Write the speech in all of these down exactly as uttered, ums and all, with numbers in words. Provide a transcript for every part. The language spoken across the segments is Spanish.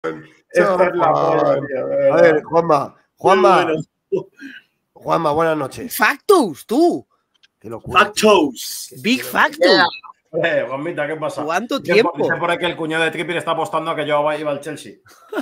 Esta es la polla, tío. A ver, Juanma. Juanma. Juanma, buenas noches. Factos, tú. Qué locura. Factos. Big Factos. Eh, Juanmita, ¿qué pasa? ¿Cuánto Dice tiempo? Por, dice por ahí que el cuñado de Trippier está apostando a que yo iba al Chelsea.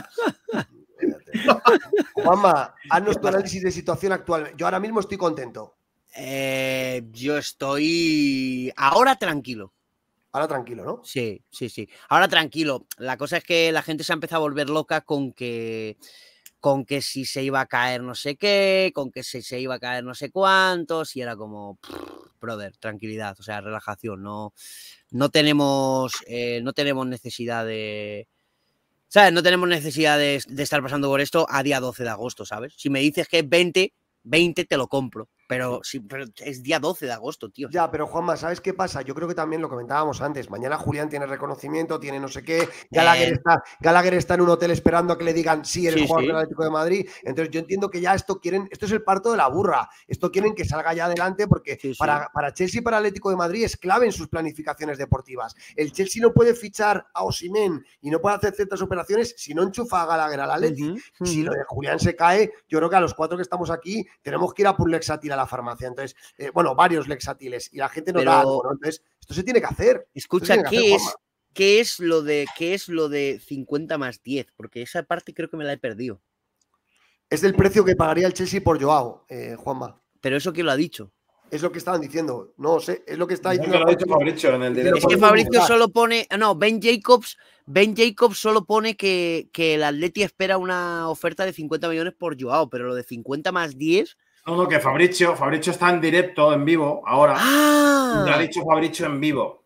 Juanma, haznos tu análisis de situación actual. Yo ahora mismo estoy contento. Eh, yo estoy ahora tranquilo. Ahora tranquilo, ¿no? Sí, sí, sí. Ahora tranquilo. La cosa es que la gente se ha empezado a volver loca con que, con que si se iba a caer no sé qué, con que si se iba a caer no sé cuántos, y era como, pff, brother, tranquilidad, o sea, relajación. No, no tenemos, eh, no tenemos necesidad de, ¿sabes? No tenemos necesidad de, de estar pasando por esto a día doce de agosto, ¿sabes? Si me dices que es veinte, veinte te lo compro. Pero, sí, pero es día doce de agosto, tío. Ya, pero Juanma, ¿sabes qué pasa? Yo creo que también lo comentábamos antes. Mañana Julián tiene reconocimiento, tiene no sé qué. Gallagher, eh... está, Gallagher está en un hotel esperando a que le digan sí, eres sí, jugador sí. del Atlético de Madrid. Entonces yo entiendo que ya esto quieren, esto es el parto de la burra. Esto quieren que salga ya adelante porque sí, sí. Para, para Chelsea y para Atlético de Madrid es clave en sus planificaciones deportivas. El Chelsea no puede fichar a Osimhen y no puede hacer ciertas operaciones si no enchufa a Gallagher al Atlético. Uh -huh, uh -huh. Si lo de Julián se cae, yo creo que a los cuatro que estamos aquí tenemos que ir a por un Lexatil a la farmacia. Entonces, Eh, bueno, varios lexatiles y la gente no Pero, da algo, ¿no? Entonces, esto se tiene que hacer. Escucha, que ¿qué, hacer, es, ¿qué, es lo de, ¿qué es lo de cincuenta más diez? Porque esa parte creo que me la he perdido. Es del precio que pagaría el Chelsea por Joao, eh, Juanma. ¿Pero eso quién lo ha dicho? Es lo que estaban diciendo. No sé, es lo que está diciendo. No, lo ha dicho Fabricio en el directo. Es que Fabricio solo pone. No, Ben Jacobs, Ben Jacobs solo pone que, que el Atleti espera una oferta de cincuenta millones por Joao, pero lo de cincuenta más diez. No, no, que Fabricio, Fabricio está en directo, en vivo, ahora. ¡Ah! Le ha dicho Fabricio en vivo.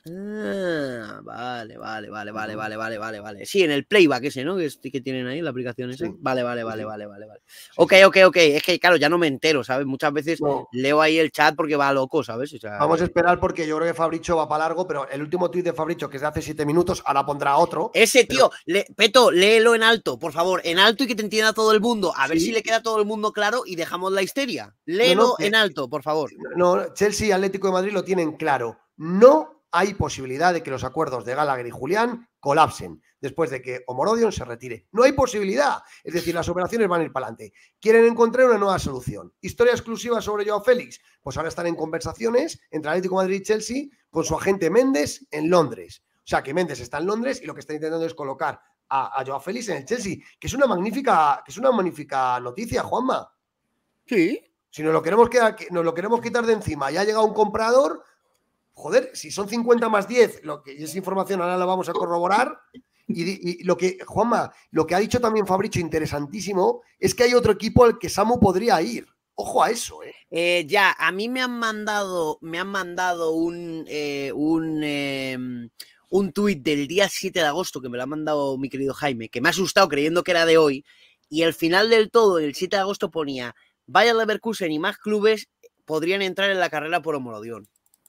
Ah, vale, vale, vale, vale, vale, vale, vale, vale. Sí, en el playback ese, ¿no? Que, que tienen ahí, la aplicación esa. Sí. Vale, vale, vale, vale, vale, vale. Sí, ok, ok, ok. Es que, claro, ya no me entero, ¿sabes? Muchas veces no. leo ahí el chat porque va loco, ¿sabes? O sea, vamos a esperar porque yo creo que Fabricio va para largo, pero el último tuit de Fabricio, que es de hace siete minutos, ahora pondrá otro. Ese tío, pero... le, Peto, léelo en alto, por favor, en alto y que te entienda todo el mundo. A ver sí. si le queda a todo el mundo claro y dejamos la histeria. Léelo no, no, que... en alto, por favor. No, Chelsea y Atlético de Madrid lo tienen claro. No hay posibilidad de que los acuerdos de Gallagher y Julián colapsen después de que Omorodion se retire. No hay posibilidad. Es decir, las operaciones van a ir para adelante. Quieren encontrar una nueva solución. Historia exclusiva sobre Joao Félix. Pues ahora están en conversaciones entre Atlético de Madrid y Chelsea con su agente Méndez en Londres. O sea, que Méndez está en Londres y lo que está intentando es colocar a, a Joao Félix en el Chelsea, que es una magnífica, que es una magnífica noticia, Juanma. Sí. Si nos lo queremos quedar, nos lo queremos quitar de encima, ya ha llegado un comprador. Joder, si son cincuenta más diez, lo que es información, ahora la vamos a corroborar. Y, y lo que, Juanma, lo que ha dicho también Fabricio, interesantísimo, es que hay otro equipo al que Samu podría ir. Ojo a eso, ¿eh? eh ya, a mí me han mandado, me han mandado un, eh, un, eh, un tuit del día siete de agosto, que me lo ha mandado mi querido Jaime, que me ha asustado creyendo que era de hoy, y al final del todo, el siete de agosto ponía, Bayer Leverkusen y más clubes podrían entrar en la carrera por Omorodion.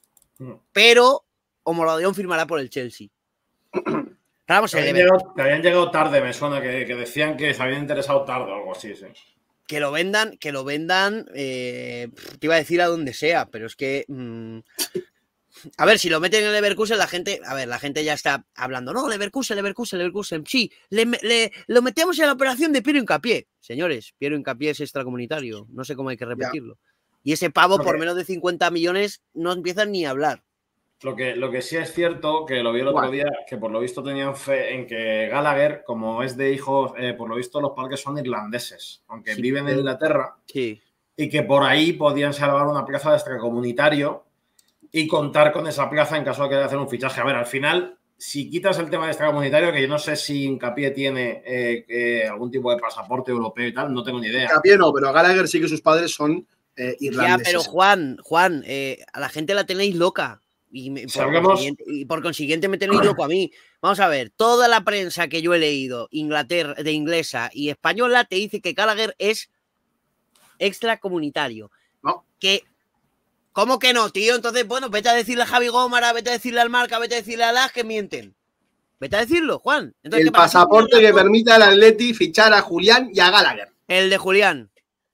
Pero Omorodion firmará por el Chelsea. Vamos, te, habían llegado, te habían llegado tarde, me suena, que, que decían que se habían interesado tarde o algo así, sí. Que lo vendan, que lo vendan, eh, te iba a decir a donde sea, pero es que... Mmm, a ver, si lo meten en el Leverkusen, la gente, a ver, la gente ya está hablando, no, Leverkusen, Leverkusen, Leverkusen, sí, le, le, lo metemos en la operación de Piero Hincapié. Señores, Piero Hincapié es extracomunitario, no sé cómo hay que repetirlo. Ya. Y ese pavo, okay, por menos de cincuenta millones, no empiezan ni a hablar. Lo que, lo que sí es cierto, que lo vi el otro día, que por lo visto tenían fe en que Gallagher, como es de hijos, eh, por lo visto los padres son irlandeses, aunque sí, viven en Inglaterra, sí. y que por ahí podían salvar una plaza de extracomunitario y contar con esa plaza en caso de querer hacer un fichaje. A ver, al final, si quitas el tema de extracomunitario, que yo no sé si Hincapié tiene eh, eh, algún tipo de pasaporte europeo y tal, no tengo ni idea. Hincapié no, pero Gallagher sí que sus padres son eh, irlandeses. Ya, pero Juan, Juan, eh, a la gente la tenéis loca. Y, me, por consiguiente, y por consiguiente me tenéis loco a mí. Vamos a ver, toda la prensa que yo he leído, Inglaterra, de inglesa y española, te dice que Gallagher es extracomunitario. No. Que, ¿cómo que no, tío? Entonces, bueno, vete a decirle a Javi Gómara, vete a decirle al Marca, vete a decirle a Las que mienten. Vete a decirlo, Juan. Entonces, el pasaporte que permite al Atleti fichar a Julián y a Gallagher. El de Julián.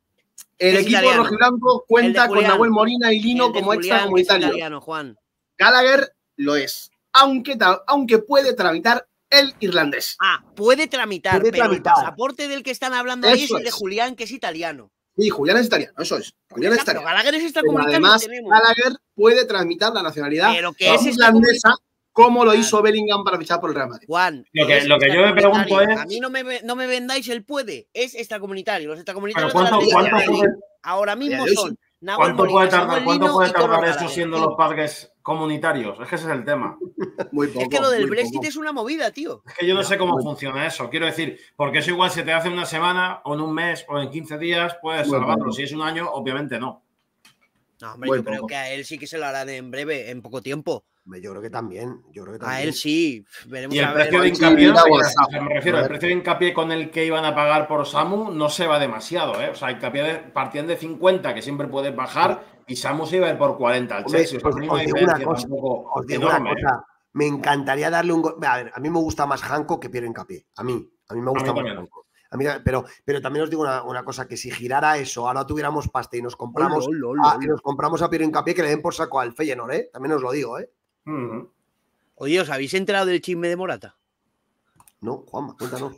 El equipo italiano. Rojiblanco cuenta con Nahuel Molina y Lino como extracomunitario. Italiano, Juan. Gallagher lo es, aunque, aunque puede tramitar el irlandés. Ah, puede tramitar, puede pero tramitar. el pasaporte del que están hablando ahí es Eso el de es. Julián, que es italiano. Sí, Julián es italiano, eso es. Julián es Ya, pero italiano. Gallagher es Pero extracomunitario. además, tenemos. Gallagher puede tramitar la nacionalidad Pero que es irlandesa como lo Claro. hizo Bellingham para fichar por el Real Madrid. Juan, Lo que- es lo que yo me pregunto extracomunitario. es- A mí no me, no me vendáis el puede, es extracomunitario. Los extracomunitarios Pero ¿cuánto, de la cuánto Liga puede, ahora mismo día de hoy son sí. Nahuel cuánto Molina, puede tardar, Samuel cuánto Lino puede y Conor tardar eso Gallagher. siendo los padres comunitarios? Es que ese es el tema. Muy poco. Es que lo del muy Brexit poco. es una movida, tío. Es que yo no Ya, sé cómo bueno. funciona eso. Quiero decir, porque eso igual se te hace una semana o en un mes o en quince días, puedes Muy salvarlo. poco. Si es un año, obviamente no. No, hombre, Muy yo creo poco. que a él sí que se lo harán en breve, en poco tiempo. Yo creo que también. Yo creo que A también. él sí. Veremos Y el a ver. precio de Juanchi, hincapié, mira o WhatsApp. sea, me refiero, el precio de hincapié con el que iban a pagar por Samu no se va demasiado, ¿eh? O sea, hincapié de, partían de cincuenta, que siempre puede bajar, y Samu se iba a ir por cuarenta al Hombre, Chelsea. O sea, os, a mí no os hay digo una diferencia cosa, tampoco os digo enorme, una cosa. Me encantaría darle un gol. A ver, a mí me gusta más Hanco que Piero Hincapié. A mí, a mí me gusta mí más también. Hanco. A mí, pero, pero también os digo una, una cosa, que si girara eso, ahora tuviéramos pasta y nos compramos, Olo, olo, a, olo. y nos compramos a Piero Hincapié, que le den por saco al Feyenoord, ¿eh? También os lo digo, ¿eh? ¿eh? Ujú. Oye, ¿os habéis enterado del chisme de Morata? No, Juanma, cuéntanos.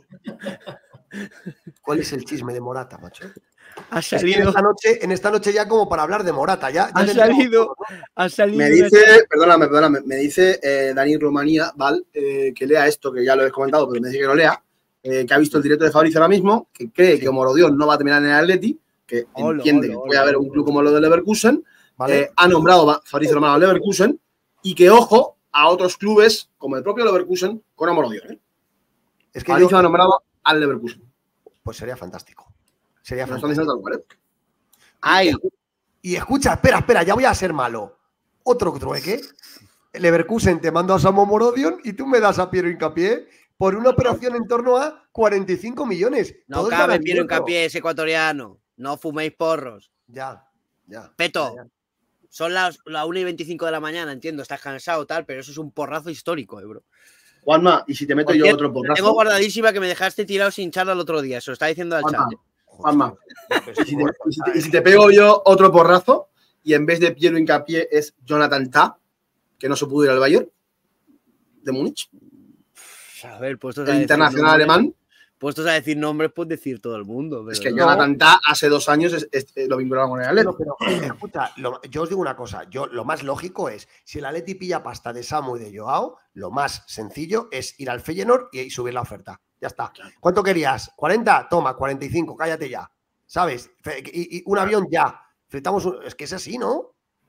¿Cuál es el chisme de Morata, macho? Ha Es que en esta noche, en esta noche ya como para hablar de Morata, ya, ya Ha tendríamos salido, todo, ¿no? ha salido. Me una- dice, perdóname, perdóname, me dice eh, Dani Rumanía, Val, eh, que lea esto, que ya lo he comentado, pero me dice que lo lea, eh, que ha visto el directo de Fabrizio ahora mismo, que cree que Morodion no va a terminar en el Atleti, que Olo, entiende olo, que puede olo, haber un olo. club como lo del Leverkusen, ¿Vale? eh, ha nombrado a Fabrizio Romano al Leverkusen, y que ojo a otros clubes como el propio Leverkusen con Morodion. ¿eh? Es que Fabrizio yo, ha nombrado al Leverkusen. pues sería fantástico. Sería Me lo están fantástico. diciendo tal cual, ¿eh? Ay, Y escucha, espera, espera, ya voy a ser malo. Otro trueque. Leverkusen te mando a Samo Morodion y tú me das a Piero Hincapié por una operación en torno a cuarenta y cinco millones. no Todo es cabe Piero maravilloso. Hincapié, es ecuatoriano. No fuméis porros. Ya, ya. Peto, ya, ya. son las la una y veinticinco de la mañana, entiendo, estás cansado tal, pero eso es un porrazo histórico, eh, bro. Juanma, y si te meto Por yo cierto, otro la tengo porrazo, guardadísima que me dejaste tirado sin charla el otro día, se lo está diciendo al Juanma, chat. ¿eh? Juanma, Pues, y si, te, bueno, y si te- y si te pego yo otro porrazo, y en vez de Piero Hincapié es Jonathan Tah, que no se pudo ir al Bayern de Múnich, A ver, puestos a el decir internacional nombres- alemán. Puestos a decir nombres, puedes decir todo el mundo. Pero Es que no. Jonathan Tah hace dos años es- es- eh, lo vincularon con el Atleti. Pero, pero, escucha, lo- yo os digo una cosa, yo lo más lógico es, si el Atleti pilla pasta de Samu y de Joao, lo más sencillo es ir al Feyenoord y, y subir la oferta. Ya está. ¿Cuánto querías? ¿cuarenta? Toma, cuarenta y cinco, cállate ya. ¿Sabes? Fe- Y, y un avión ya. Fletamos un- Es que es así, ¿no?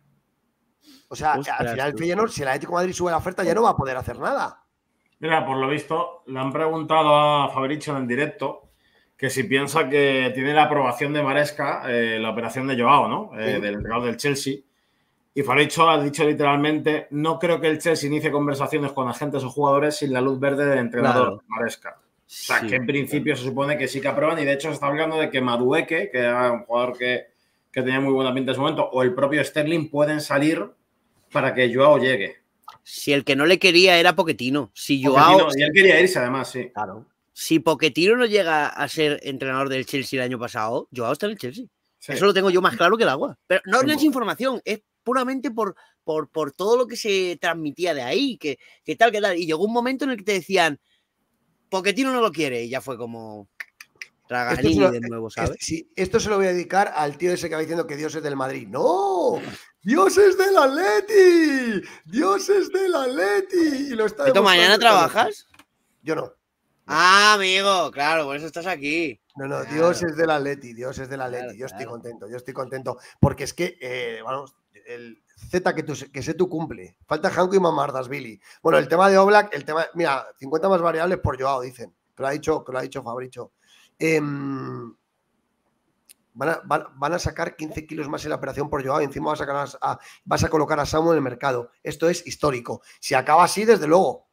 O sea, Ostras, al final el tú. Feyenoord, si el Atlético de Madrid sube la oferta, ya no va a poder hacer nada. Mira, por lo visto, le han preguntado a Fabricio en el directo que si piensa que tiene la aprobación de Maresca eh, la operación de Joao, ¿no? Eh, Sí. del entrenador del Chelsea. Y Fabricio ha dicho literalmente, no creo que el Chelsea inicie conversaciones con agentes o jugadores sin la luz verde del entrenador Claro. Maresca. O sea, Sí, que en principio se supone que sí que aprueban y de hecho se está hablando de que Madueke, que era un jugador que, que tenía muy buena pinta en ese momento, o el propio Sterling pueden salir para que Joao llegue. Si el que no le quería era Pochettino. Si Pochettino, Joao, y él quería irse además, sí. Claro. si Pochettino no llega a ser entrenador del Chelsea el año pasado, Joao está en el Chelsea. Sí. Eso lo tengo yo más claro que el agua. Pero no, no es Sí. información, es puramente por, por, por todo lo que se transmitía de ahí, que, que tal, que tal. Y llegó un momento en el que te decían, Pochettino no lo quiere, y ya fue como Esto, Traganini se lo, de nuevo, es- ¿sabes? sí, esto se lo voy a dedicar al tío ese que va diciendo que Dios es del Madrid. ¡No! ¡Dios es del Atleti! ¡Dios es del Atleti! Y lo está ¿Esto demostrando mañana esta noche. trabajas? Yo no. Ah, amigo, claro, por eso estás aquí. No, no, Claro. Dios es del Atleti, Dios es del Atleti. Claro, yo estoy claro. contento, yo estoy contento. Porque es que, eh, vamos, el Z que, tú, que sé tú cumple. Falta Hanko y Mamardashvili. Bueno, el tema de Oblak, el tema, mira, cincuenta más variables por Joao, dicen. Que lo ha dicho, que lo ha dicho Fabricio. Em, van, a, van, van a sacar quince kilos más en la operación por Joao y encima vas a, sacar a, a- vas a colocar a Samu en el mercado. Esto es histórico. Si acaba así, desde luego.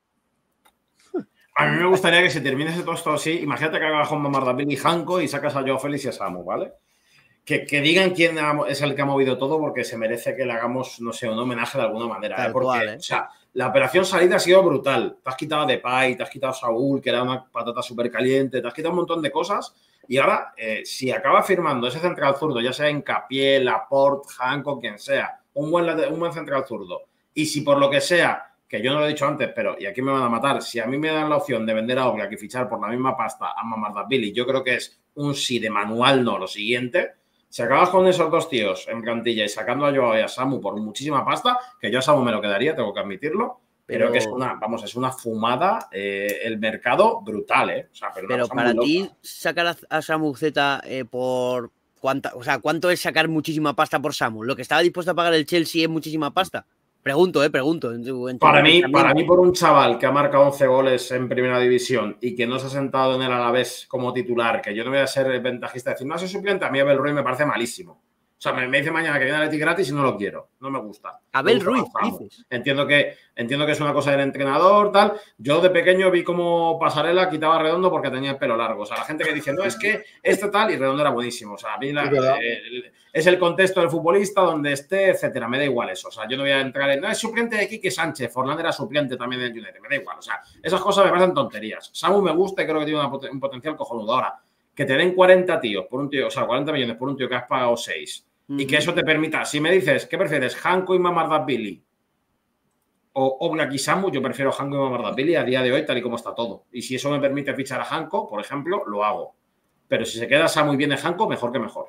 A mí me gustaría que si termines todo esto así, imagínate que hagas con Mamardashvili y Hanko y sacas a Joao Félix y a Samu, ¿vale? Que, que digan quién ha- es el que ha movido todo porque se merece que le hagamos, no sé, un homenaje de alguna manera. Tal ¿eh? Porque, cual, ¿eh? o sea, la operación salida ha sido brutal. Te has quitado a Depay, te has quitado a Saúl, que era una patata súper caliente, te has quitado un montón de cosas. Y ahora, eh, si acaba firmando ese central zurdo, ya sea Hincapié, Laporte, Hanko, quien sea, un buen, late- un buen central zurdo, y si por lo que sea que yo no lo he dicho antes, pero, y aquí me van a matar, si a mí me dan la opción de vender a Oblak y fichar por la misma pasta a Mamardashvili, yo creo que es un sí de manual, no lo siguiente. Si acabas con esos dos tíos en plantilla y sacando a Joao y a Samu por muchísima pasta, que yo a Samu me lo quedaría, tengo que admitirlo, pero que es una, vamos, es una fumada eh, el mercado brutal, ¿eh? O sea, pero, pero para ti, sacar a, a Samu Zeta eh, por cuánta, o sea, ¿cuánto es sacar muchísima pasta por Samu? ¿Lo que estaba dispuesto a pagar el Chelsea es muchísima pasta? Pregunto, eh, pregunto. En tu, en tu para mí, para mí, por un chaval que ha marcado once goles en primera división y que no se ha sentado en el Alavés como titular, que yo no voy a ser ventajista de decir, no soy suplente, a mí Abel Ruiz me parece malísimo. O sea, me, me dice mañana que viene a Leti gratis y no lo quiero. No me gusta. Abel me gusta Ruiz, dices. Entiendo que, entiendo que es una cosa del entrenador, tal. Yo de pequeño vi cómo Pasarela quitaba a Redondo porque tenía el pelo largo. O sea, la gente que dice, no, es que este tal y Redondo era buenísimo. O sea, a mí la, eh, el, es el contexto del futbolista donde esté, etcétera. Me da igual eso. O sea, yo no voy a entrar en, no, es suplente de Quique Sánchez. Forlán era suplente también del United. Me da igual. O sea, esas cosas me parecen tonterías. Samu me gusta y creo que tiene una, un potencial cojonudo. Ahora, que te den cuarenta tíos por un tío, o sea, cuarenta millones por un tío que has pagado seis. Y que eso te permita, si me dices, ¿qué prefieres? ¿Hanko y Mamardashvili o Oblak y Samu? Yo prefiero Hanko y Mamardashvili a día de hoy, tal y como está todo. Y si eso me permite fichar a Hanko, por ejemplo, lo hago. Pero si se queda Samu y viene Hanko, mejor que mejor.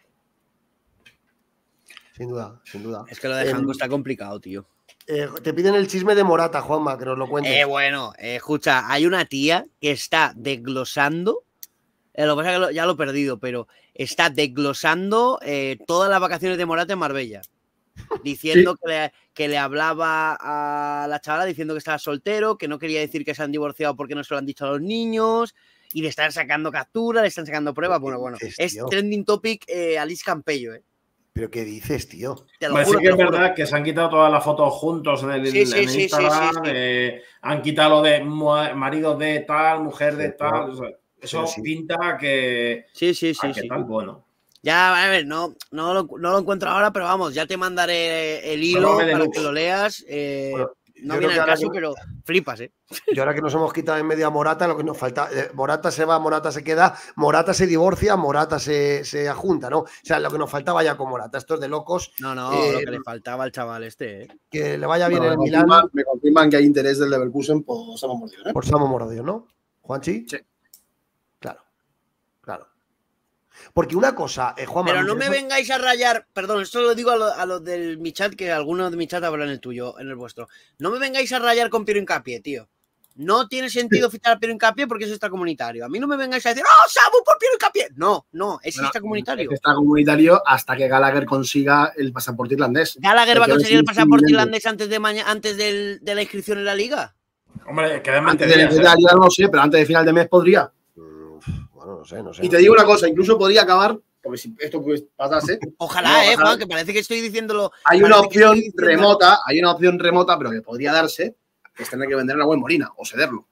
Sin duda, sin duda. Es que lo de Hanko eh, está complicado, tío. Eh, te piden el chisme de Morata, Juanma, que nos lo cuentes. Eh, bueno, eh, escucha, hay una tía que está desglosando. Eh, lo que pasa es que lo, ya lo he perdido, pero está desglosando eh, todas las vacaciones de Morata en Marbella. Diciendo ¿Sí? que, le, que le hablaba a la chavala diciendo que estaba soltero, que no quería decir que se han divorciado porque no se lo han dicho a los niños, y le están sacando capturas, le están sacando pruebas. Bueno, bueno, dices, es tío? Trending topic eh, Alice Campello, ¿eh? ¿Pero qué dices, tío? Te lo juro, sí que es verdad que se han quitado todas las fotos juntos en el, sí, sí, en el sí, Instagram, sí, sí, sí. Eh, han quitado lo de marido de tal, mujer de sí, tal... Claro. O sea, eso sí, sí. pinta que... Sí, sí, sí. ¿Qué sí. tal? Bueno. Ya, a ver, no, no, lo, no lo encuentro ahora, pero vamos, ya te mandaré el hilo para luz. que lo leas. Eh, bueno, no viene al caso, que... pero flipas, ¿eh? Y ahora que nos hemos quitado en medio a Morata, lo que nos falta... Eh, Morata se va, Morata se queda, Morata se divorcia, Morata se, se ajunta, ¿no? O sea, lo que nos faltaba ya con Morata. Esto es de locos. No, no, eh, lo que le faltaba al chaval este, ¿eh? Que le vaya bien no, el me Milán. Confirman, me confirman que hay interés del Leverkusen por Samu Morodion, ¿eh? Por Samu Morodion, ¿no? ¿Juanchi? Sí. Claro, claro. Porque una cosa, eh, Juan Pero no me vengáis a rayar, perdón, esto lo digo a los lo del mi chat, que algunos de mi chat hablan en el tuyo, en el vuestro. No me vengáis a rayar con Piero Hincapié, tío. No tiene sentido fichar a Piero Hincapié porque es extracomunitario. A mí no me vengáis a decir, ¡oh, Samu por Piero Hincapié! No, no, es bueno, extracomunitario. Es extracomunitario hasta que Gallagher consiga el pasaporte irlandés. ¿Gallagher va a conseguir el pasaporte irlandés antes de mañana, antes del, de la inscripción en la liga? Hombre, quedan antes de, de la liga no sé, pero antes de final de mes podría. Bueno, no sé, no sé. Y te digo una cosa, incluso podría acabar, porque si esto pues pasase. Ojalá, no, eh, Juan, que parece que estoy diciéndolo. Hay una opción remota, hay una opción remota, pero que podría darse, que es tener que vender a la Buen Molina o cederlo.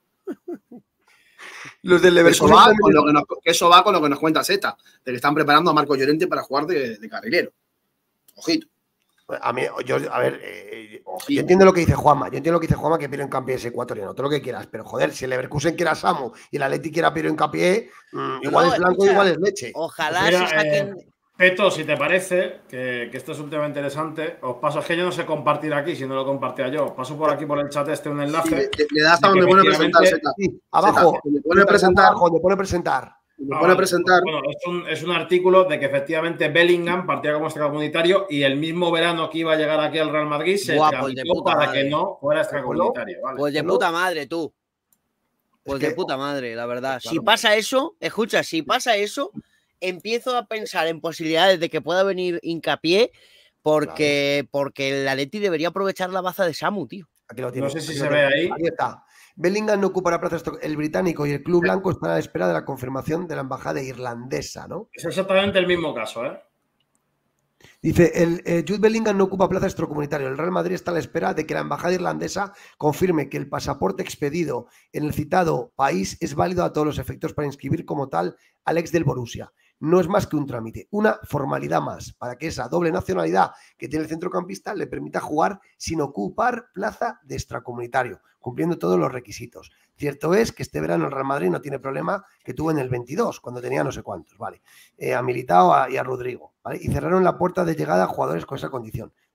Los del Leverkusen. Eso va, con lo que nos, eso va con lo que nos cuenta Zeta, de que están preparando a Marco Llorente para jugar de, de carrilero. Ojito. A mí, yo, a ver, eh, yo entiendo lo que dice Juanma, yo entiendo lo que dice Juanma, que Piero Hincapié es ecuatoriano, todo lo que quieras, pero joder, si el Leverkusen quiera Samu y el Atleti quiera Piero Hincapié, mmm, igual no, es blanco, escucha, igual es leche. Ojalá pues mira, se saquen... Eh, Peto, si te parece, que, que esto es un tema interesante, os paso, es que yo no sé compartir aquí, si no lo compartía yo, os paso por aquí por el chat este un enlace. Sí, le, le das a donde pone presentar, Zeta. Sí, abajo, le pone presentar. Abajo, le pone presentar. Me pone a presentar. Bueno, es un, es un artículo de que efectivamente Bellingham partía como extracomunitario y el mismo verano que iba a llegar aquí al Real Madrid se tramitó para madre. que no fuera extracomunitario. ¿Vale? Pues de puta madre, tú. Pues es que, de puta madre, la verdad. Claro. Si pasa eso, escucha, si pasa eso, empiezo a pensar en posibilidades de que pueda venir Hincapié porque, claro. porque el Atleti debería aprovechar la baza de Samu, tío. Aquí lo tiene. No sé si se ve ahí. Ahí está. Bellingham no ocupará plazas. El británico y el club blanco están a la espera de la confirmación de la embajada irlandesa, ¿no? Es exactamente el mismo caso, ¿eh? Dice, el eh, Jude Bellingham no ocupa plaza extracomunitario. El Real Madrid está a la espera de que la embajada irlandesa confirme que el pasaporte expedido en el citado país es válido a todos los efectos para inscribir como tal al ex del Borussia. No es más que un trámite, una formalidad más para que esa doble nacionalidad que tiene el centrocampista le permita jugar sin ocupar plaza de extracomunitario, cumpliendo todos los requisitos. Cierto es que este verano el Real Madrid no tiene problema que tuvo en el veintidós, cuando tenía no sé cuántos, ¿vale? Eh, a Militao y a Rodrigo, ¿vale? Y cerraron la puerta de llegada a jugadores con esa condición.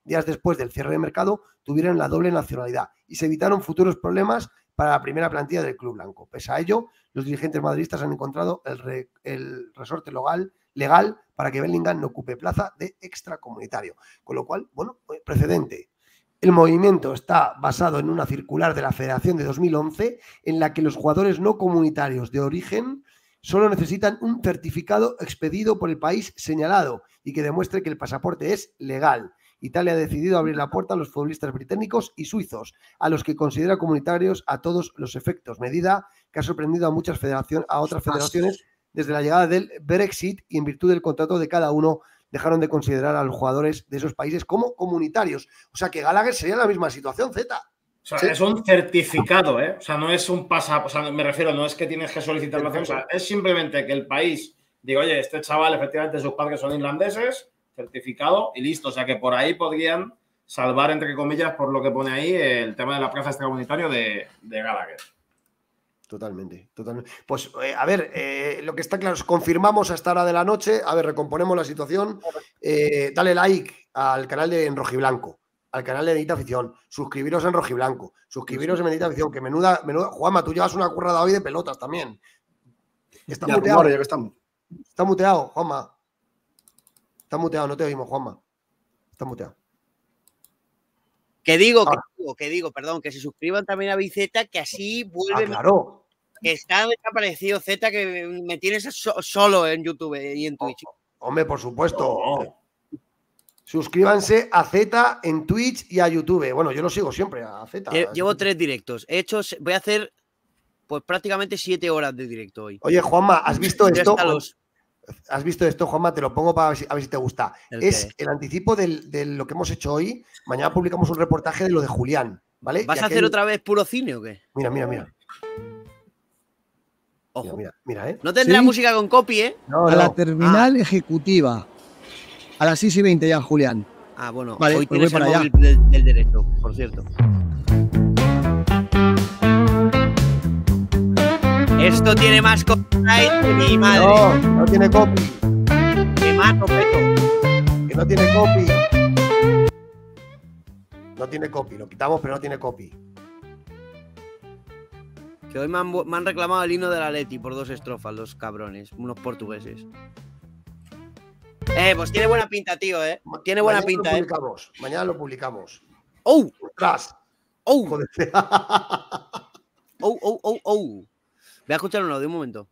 días después del cierre de mercado, tuvieran la doble nacionalidad y se evitaron futuros problemas para la primera plantilla del club blanco. Pese a ello, los dirigentes madridistas han encontrado el, re, el resorte legal, legal para que Bellingham no ocupe plaza de extracomunitario. Con lo cual, bueno, precedente. El movimiento está basado en una circular de la Federación de dos mil once en la que los jugadores no comunitarios de origen solo necesitan un certificado expedido por el país señalado y que demuestre que el pasaporte es legal. Italia ha decidido abrir la puerta a los futbolistas británicos y suizos, a los que considera comunitarios a todos los efectos, medida que ha sorprendido a muchas federaciones, a otras federaciones desde la llegada del Brexit, y en virtud del contrato de cada uno dejaron de considerar a los jugadores de esos países como comunitarios. O sea que Gallagher sería la misma situación, Z. O sea, Sí. es un certificado, ¿eh? O sea, no es un pasaporte, o sea, me refiero, no es que tienes que solicitar la o sea, es simplemente que el país diga, oye, este chaval, efectivamente, sus padres son irlandeses, certificado y listo. O sea, que por ahí podrían salvar, entre comillas, por lo que pone ahí, el tema de la plaza extracomunitario de, de Gallagher. Totalmente, totalmente. Pues, eh, a ver, eh, lo que está claro es confirmamos a esta hora de la noche, a ver, recomponemos la situación, eh, dale like al canal de En Rojiblanco, al canal de Bendita Afición, suscribiros en Rojiblanco, suscribiros en Bendita Afición, que menuda, menuda, Juanma, tú llevas una currada hoy de pelotas también. Está Ya, muteado, rumores, ya que estamos. está muteado, Juanma. Está muteado, no te oímos, Juanma. Está muteado. Que digo, que Ah. digo, que digo, perdón, que se suscriban también a Biceta, que así vuelve. Ah, claro. Que está desaparecido Z, que me tienes so- solo en YouTube y en Twitch. Hombre, por supuesto. Oh. Suscríbanse a Z en Twitch y a YouTube. Bueno, yo lo sigo siempre a Z. Lle- Llevo tres directos. He hecho, voy a hacer pues prácticamente siete horas de directo hoy. Oye, Juanma, ¿has visto Ya esto? está los- ¿Has visto esto, Juanma? Te lo pongo para ver si, a ver si te gusta. ¿El Es qué? el anticipo del- de lo que hemos hecho hoy. Mañana publicamos un reportaje de lo de Julián, ¿vale? ¿Vas Y a aquí hacer hay- otra vez puro cine o qué? Mira, mira, mira. Ojo. Mira, mira, mira, ¿eh? No tendrá Sí. música con copy, ¿eh? No, A no. la terminal ejecutiva. A las seis y veinte ya, Julián. Ah, bueno, Vale, hoy pues tienes voy el para móvil del, del derecho, por cierto. Esto tiene más copyright que mi madre. No, no tiene copy. Que mato, peto. Que no tiene copy. No tiene copy. Lo quitamos, pero no tiene copy. Que hoy me han, me han reclamado el himno del Atleti por dos estrofas, los cabrones, unos portugueses. Eh, pues tiene buena pinta, tío, eh. Tiene buena Mañana pinta, lo eh. publicamos. Mañana lo publicamos. ¡Oh! ¡Ostras! ¡Oh! Joder. ¡Oh, oh, oh, oh! Voy a escuchar un audio, un momento.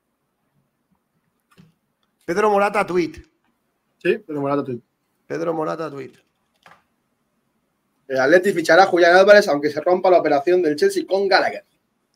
Pedro Morata, tweet. Sí, pero Morata tú. Pedro Morata, tweet. El Atleti fichará a Julián Álvarez aunque se rompa la operación del Chelsea con Gallagher.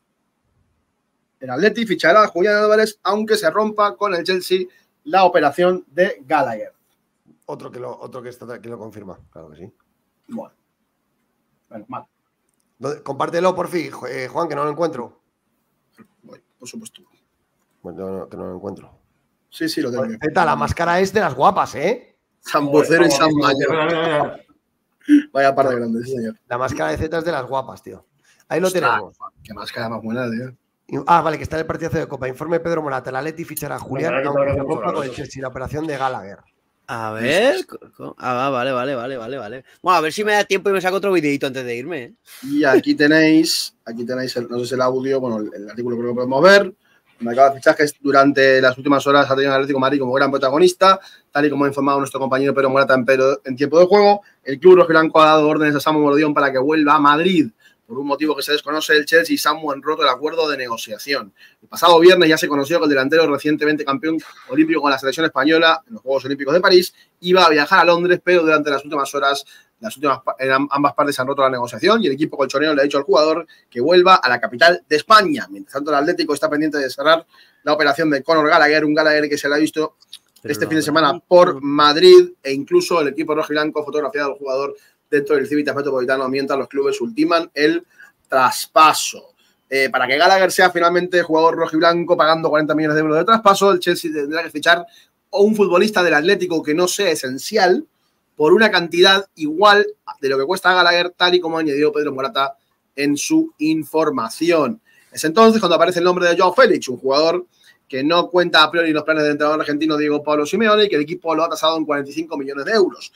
El Atleti fichará a Julián Álvarez aunque se rompa con el Chelsea la operación de Gallagher. Otro que lo, otro que, está, que lo confirma. Claro que sí. Bueno. Bueno, mal. ¿Dónde- Compártelo, por fin, Ju- eh, Juan, que no lo encuentro. Voy, por supuesto. Bueno, no, no, que no lo encuentro. Sí, sí, lo tengo. Joder, Zeta, la máscara es de las guapas, ¿eh? San Vocero y San Mira, Mayor. mira, mira. Vaya par de grandes, sí, señor. La máscara de Z es de las guapas, tío. Ahí lo Ostras, tenemos. Qué máscara más buena, tío. Y- Ah, vale, que está en el partidazo de Copa. Informe de Pedro Morata. La Leti fichará a Julián Venga, aunque que se te lo rompa con el eso. Chelsea, la operación de Gallagher. A ver. co- co- Ah, vale, vale, vale, vale, vale. Bueno, a ver si me da tiempo y me saco otro videito antes de irme, ¿eh? Y aquí tenéis, aquí tenéis, el, no sé si el audio, bueno, el, el artículo creo que podemos ver. El mercado de fichajes durante las últimas horas ha tenido al Atlético de Madrid como gran protagonista, tal y como ha informado nuestro compañero Pedro Morata en, Pedro- en tiempo de juego. El club rojiblanco ha dado órdenes a Samu Morodión para que vuelva a Madrid. Por un motivo que se desconoce, el Chelsea y Samu han roto el acuerdo de negociación. El pasado viernes ya se conoció que el delantero recientemente campeón olímpico con la selección española en los Juegos Olímpicos de París iba a viajar a Londres, pero durante las últimas horas las últimas, en ambas partes han roto la negociación y el equipo colchonero le ha dicho al jugador que vuelva a la capital de España. Mientras tanto, el Atlético está pendiente de cerrar la operación de Conor Gallagher, un Gallagher que se le ha visto Pero este no, fin de no, semana no. por Madrid e incluso el equipo rojiblanco ha fotografiado al jugador dentro del Civitas Metropolitano mientras los clubes ultiman el traspaso. Eh, para que Gallagher sea finalmente jugador rojiblanco pagando cuarenta millones de euros de traspaso, el Chelsea tendrá que fichar a un futbolista del Atlético que no sea esencial por una cantidad igual de lo que cuesta Gallagher, tal y como ha añadido Pedro Morata en su información. Es entonces cuando aparece el nombre de Joao Félix, un jugador que no cuenta a priori en los planes del entrenador argentino Diego Pablo Simeone y que el equipo lo ha tasado en cuarenta y cinco millones de euros.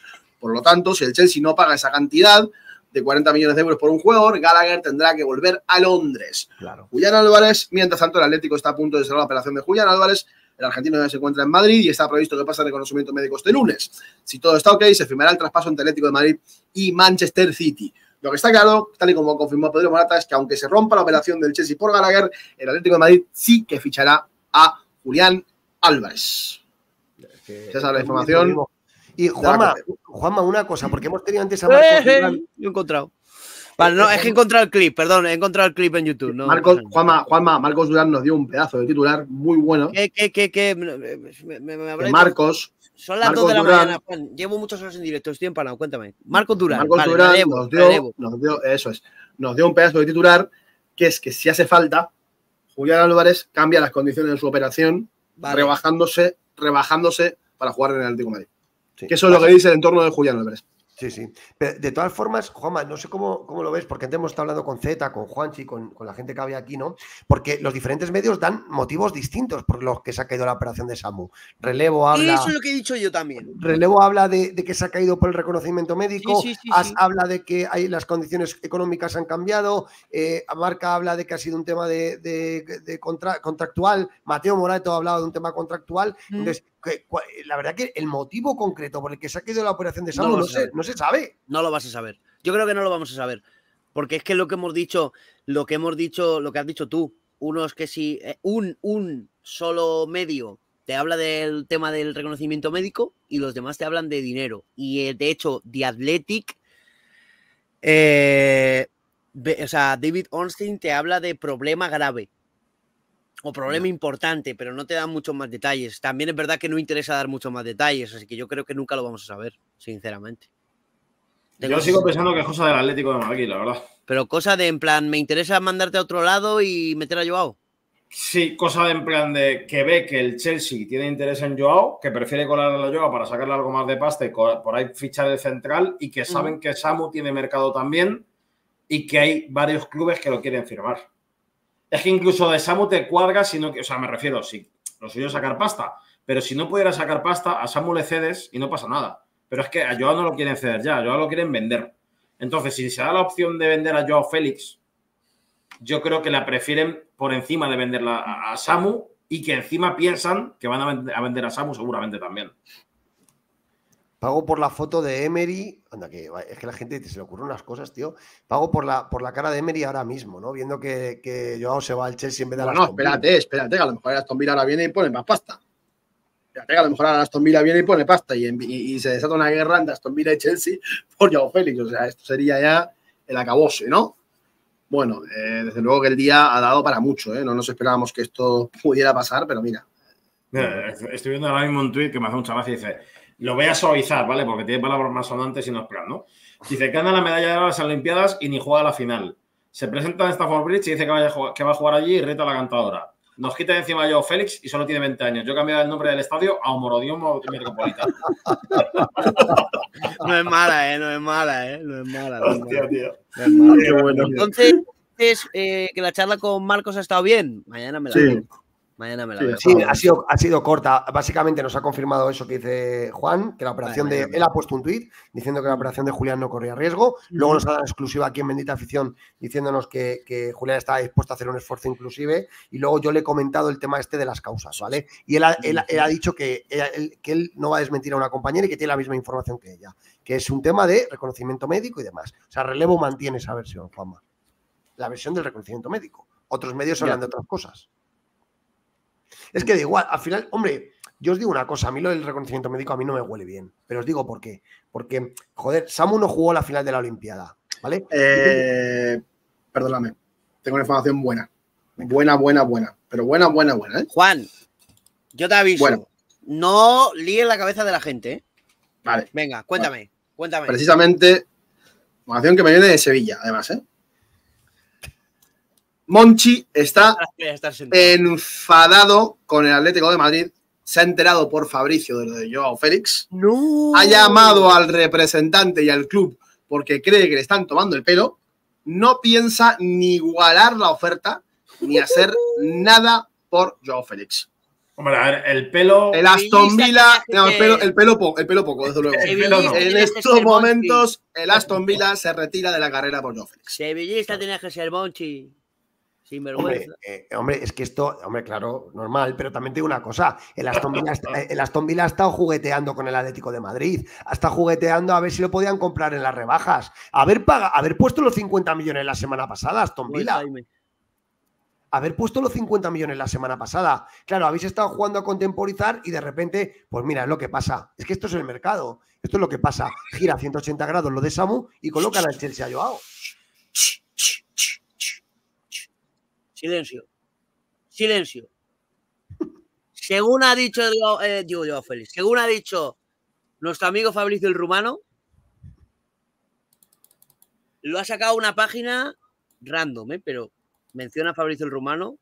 Por lo tanto, si el Chelsea no paga esa cantidad de cuarenta millones de euros por un jugador, Gallagher tendrá que volver a Londres. Claro. Julián Álvarez, mientras tanto, el Atlético está a punto de cerrar la operación de Julián Álvarez. El argentino ya se encuentra en Madrid y está previsto que pase el reconocimiento médico este lunes. Si todo está ok, se firmará el traspaso entre Atlético de Madrid y Manchester City. Lo que está claro, tal y como confirmó Pedro Morata, es que aunque se rompa la operación del Chelsea por Gallagher, el Atlético de Madrid sí que fichará a Julián Álvarez. Esa es la información. Y Juanma, Juanma, una cosa, porque hemos tenido antes a Marcos Eh, eh, Durán. Lo he encontrado. Vale, no, es que he encontrado el clip, perdón, he encontrado el clip en YouTube. No, Marcos, no, Juanma, Juanma, Marcos Durán nos dio un pedazo de titular muy bueno. ¿Qué, qué, qué, qué? Me, me, me, me habré- Marcos, Son las Marcos dos de la Durán. mañana, Juan. Llevo muchas horas en directo, estoy empanado, cuéntame. Marcos Durán. Marcos vale, Durán relevo, nos, dio, relevo. nos dio, eso es, nos dio un pedazo de titular, que es que si hace falta, Julián Álvarez cambia las condiciones de su operación, Vale. rebajándose, rebajándose para jugar en el Atlético de Madrid. Sí. Que eso es lo que dice el entorno de Julián Álvarez. Sí, sí. Pero de todas formas, Juanma, no sé cómo, cómo lo ves, porque antes hemos estado hablando con Zeta, con Juanchi, con, con la gente que había aquí, ¿no? Porque los diferentes medios dan motivos distintos por los que se ha caído la operación de Samu. Relevo habla. Eso es lo que he dicho yo también. Relevo habla de, de que se ha caído por el reconocimiento médico. Sí, sí, sí, As sí. habla de que hay, las condiciones económicas han cambiado. Eh, Marca habla de que ha sido un tema de, de- de contra- contractual. Mateo Morato ha hablado de un tema contractual. Mm. Entonces, que- cua- la verdad que el motivo concreto por el que se ha caído la operación de No Samu lo no, vas a se, saber. no se sabe. No lo vas a saber. Yo creo que no lo vamos a saber. Porque es que lo que hemos dicho, lo que hemos dicho, lo que has dicho tú, uno es que si eh, un, un solo medio te habla del tema del reconocimiento médico y los demás te hablan de dinero. Y eh, de hecho, The Athletic, eh, ve- o sea, David Ornstein te habla de problema grave o problema importante, pero no te dan muchos más detalles. También es verdad que no interesa dar muchos más detalles, así que yo creo que nunca lo vamos a saber, sinceramente. Tengo Yo sigo ese- pensando que es cosa del Atlético de Madrid, la verdad. Pero cosa de en plan, me interesa mandarte a otro lado y meter a Joao. Sí, cosa de en plan de que ve que el Chelsea tiene interés en Joao, que prefiere colar a la Joao para sacarle algo más de pasta y co- por ahí fichar el central y que saben que Samu tiene mercado también y que hay varios clubes que lo quieren firmar. Es que incluso de Samu te cuadra, sino que, o sea, me refiero, sí, lo suyo es sacar pasta, pero si no pudieras sacar pasta, a Samu le cedes y no pasa nada. Pero es que a Joao no lo quieren ceder ya, a Joao lo quieren vender. Entonces, si se da la opción de vender a Joao Félix, yo creo que la prefieren por encima de venderla a, a Samu y que encima piensan que van a, vend a vender a Samu seguramente también. Pago por la foto de Emery. Anda, que es que la gente se le ocurren unas cosas, tío. Pago por la, por la cara de Emery ahora mismo, ¿no? Viendo que, que Joao se va al Chelsea en vez de a No, la no, Aston Villa. espérate, espérate, que a lo mejor el Aston Villa ahora viene y pone más pasta. Espérate, que a lo mejor ahora Aston Villa viene y pone pasta y, y, y se desata una guerra entre Aston Villa y Chelsea por Joao Félix. O sea, esto sería ya el acabose, ¿no? Bueno, eh, desde luego que el día ha dado para mucho, ¿eh? No nos esperábamos que esto pudiera pasar, pero mira. Mira, estoy viendo ahora mismo un tuit que me hace mucha gracia y dice, lo voy a suavizar, ¿vale? Porque tiene palabras más sonantes y no es plan, ¿no? Dice, gana la medalla de oro a las Olimpiadas y ni juega a la final. Se presenta en Stamford Bridge y dice que, vaya a jugar, que va a jugar allí y reta a la cantadora. Nos quita de encima a Joao Félix y solo tiene veinte años. Yo he cambiado el nombre del estadio a Homorodion Metropolitano. No es mala, ¿eh? No es mala, ¿eh? No es mala. No es Hostia, mala. tío. No es mala. Qué bueno. Entonces, eh, que la charla con Marcos ha estado bien. Mañana me la Sí. veo. Mañana me la Sí, veo. Sí, ha sido, ha sido corta. Básicamente nos ha confirmado eso que dice Juan, que la operación Vale, de. vale. Él ha puesto un tuit diciendo que la operación de Julián no corría riesgo. Luego nos ha dado exclusiva aquí en Bendita Afición diciéndonos que, que Julián estaba dispuesto a hacer un esfuerzo inclusive. Y luego yo le he comentado el tema este de las causas, ¿vale? Y él ha, él, él ha dicho que él, que él no va a desmentir a una compañera y que tiene la misma información que ella. Que es un tema de reconocimiento médico y demás. O sea, Relevo mantiene esa versión, Juanma. La versión del reconocimiento médico. Otros medios hablan de otras cosas. Es que da igual, al final, hombre, yo os digo una cosa, a mí lo del reconocimiento médico a mí no me huele bien, pero os digo por qué. Porque, joder, Samu no jugó la final de la Olimpiada, ¿vale? Eh, perdóname, tengo una información buena. Buena, buena, buena. Pero buena, buena, buena, ¿eh? Juan, yo te aviso. Bueno. No líes la cabeza de la gente, ¿eh? Vale. Venga, cuéntame, cuéntame. Precisamente, información que me viene de Sevilla, además, ¿eh? Monchi está Voy a estar sentado. enfadado con el Atlético de Madrid. Se ha enterado por Fabricio de lo de Joao Félix. No. Ha llamado al representante y al club porque cree que le están tomando el pelo. No piensa ni igualar la oferta ni hacer nada por Joao Félix. Hombre, a ver, el pelo. El Aston Villa. No, el pelo, que- el pelo poco, el pelo poco, desde luego. El pelo no. Sevillista En tienes que estos ser momentos, el Aston Villa se retira de la carrera por Joao Félix. Sevillista tienes que ser Monchi. Sin vergüenza. Hombre, eh, hombre, es que esto, hombre, claro, normal, pero también te digo una cosa, el Aston Villa, está- el Aston Villa ha estado jugueteando con el Atlético de Madrid, ha estado jugueteando a ver si lo podían comprar en las rebajas, haber, paga, haber puesto los cincuenta millones la semana pasada, Aston Buen Villa, Jaime. haber puesto los cincuenta millones la semana pasada, claro, habéis estado jugando a contemporizar y de repente, pues mira, es lo que pasa, es que esto es el mercado, esto es lo que pasa, gira ciento ochenta grados lo de Samu y colocan al Chelsea a Joao. Silencio. Silencio. Según ha dicho Joao- eh, digo Joao Félix, según ha dicho nuestro amigo Fabricio el Rumano, lo ha sacado una página random, ¿eh? Pero menciona a Fabricio el Rumano.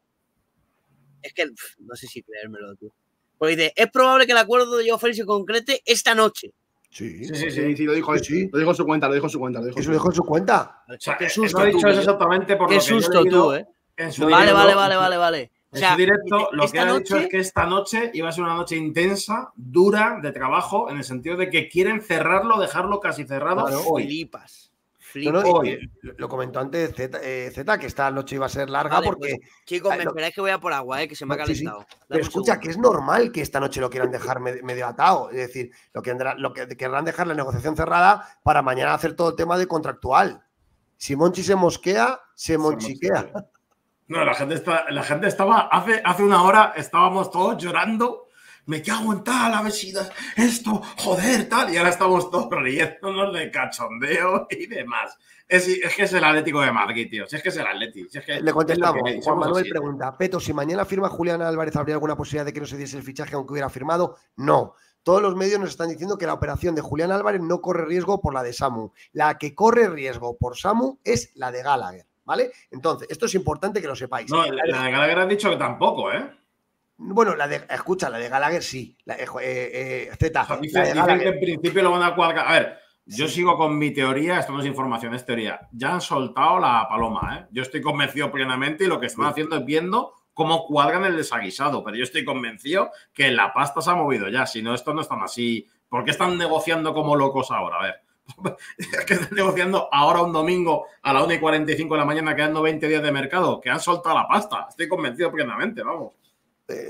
Es que pff, no sé si creérmelo, tío. Porque dice, es probable que el acuerdo de Joao Félix se concrete esta noche. Sí, Sí, sí, Sí, sí, lo dijo, Sí. lo dijo en su cuenta, lo dijo en su cuenta. Lo dijo en eso su lo dejó en su cuenta. O sea, Qué eh, susto no he tú, dicho eso Guillo. exactamente por Qué lo que yo he susto leído tú, ¿eh? en su Vale, directo. vale, vale, vale, vale. O En sea, su directo, dice, lo que esta ha dicho noche- es que esta noche iba a ser una noche intensa, dura, de trabajo, en el sentido de que quieren cerrarlo, dejarlo casi cerrado Claro. hoy. Flipas. No, no, Flipas. y- Hoy. y lo, lo comentó antes Z, eh, Z, que esta noche iba a ser larga Vale, porque... pues, chicos, Ah, me no. esperáis que voy a por agua, eh, que se me ha No, sí, sí. calentado. Dame Pero un escucha, segundo. que es normal que esta noche lo quieran dejar med- medio atado. Es decir, lo que, lo que querrán dejar la negociación cerrada para mañana hacer todo el tema de contractual. Si Monchi se mosquea, se monchiquea. No, la gente, está, la gente estaba, hace, hace una hora estábamos todos llorando. Me cago en tal, a ver si das esto, joder, tal. Y ahora estamos todos riéndonos de cachondeo y demás. Es, es que es el Atlético de Madrid, tío. Si es que es el Atlético. Si es que Le contestamos. es lo que hay, Juan somos Manuel así. pregunta, Peto, si mañana firma Julián Álvarez, ¿habría alguna posibilidad de que no se diese el fichaje aunque hubiera firmado? No. Todos los medios nos están diciendo que la operación de Julián Álvarez no corre riesgo por la de Samu. La que corre riesgo por Samu es la de Gallagher, ¿vale? Entonces, esto es importante que lo sepáis. No, la, la de Gallagher ha dicho que tampoco, ¿eh? Bueno, la de, escucha, la de Gallagher sí. La, eh, eh, Z, O sea, la dice- de dicen Gallagher. que en principio lo van a cuadrar. A ver, yo sigo con mi teoría, esto no es información, es teoría. Ya han soltado la paloma, ¿eh? Yo estoy convencido plenamente y lo que están haciendo es viendo cómo cuadran el desaguisado, pero yo estoy convencido que la pasta se ha movido ya, si no, estos no están así. ¿Por qué están negociando como locos ahora? A ver, es que están negociando ahora un domingo a la una y cuarenta y cinco de la mañana, quedando veinte días de mercado, que han soltado la pasta. Estoy convencido plenamente, vamos. Eh,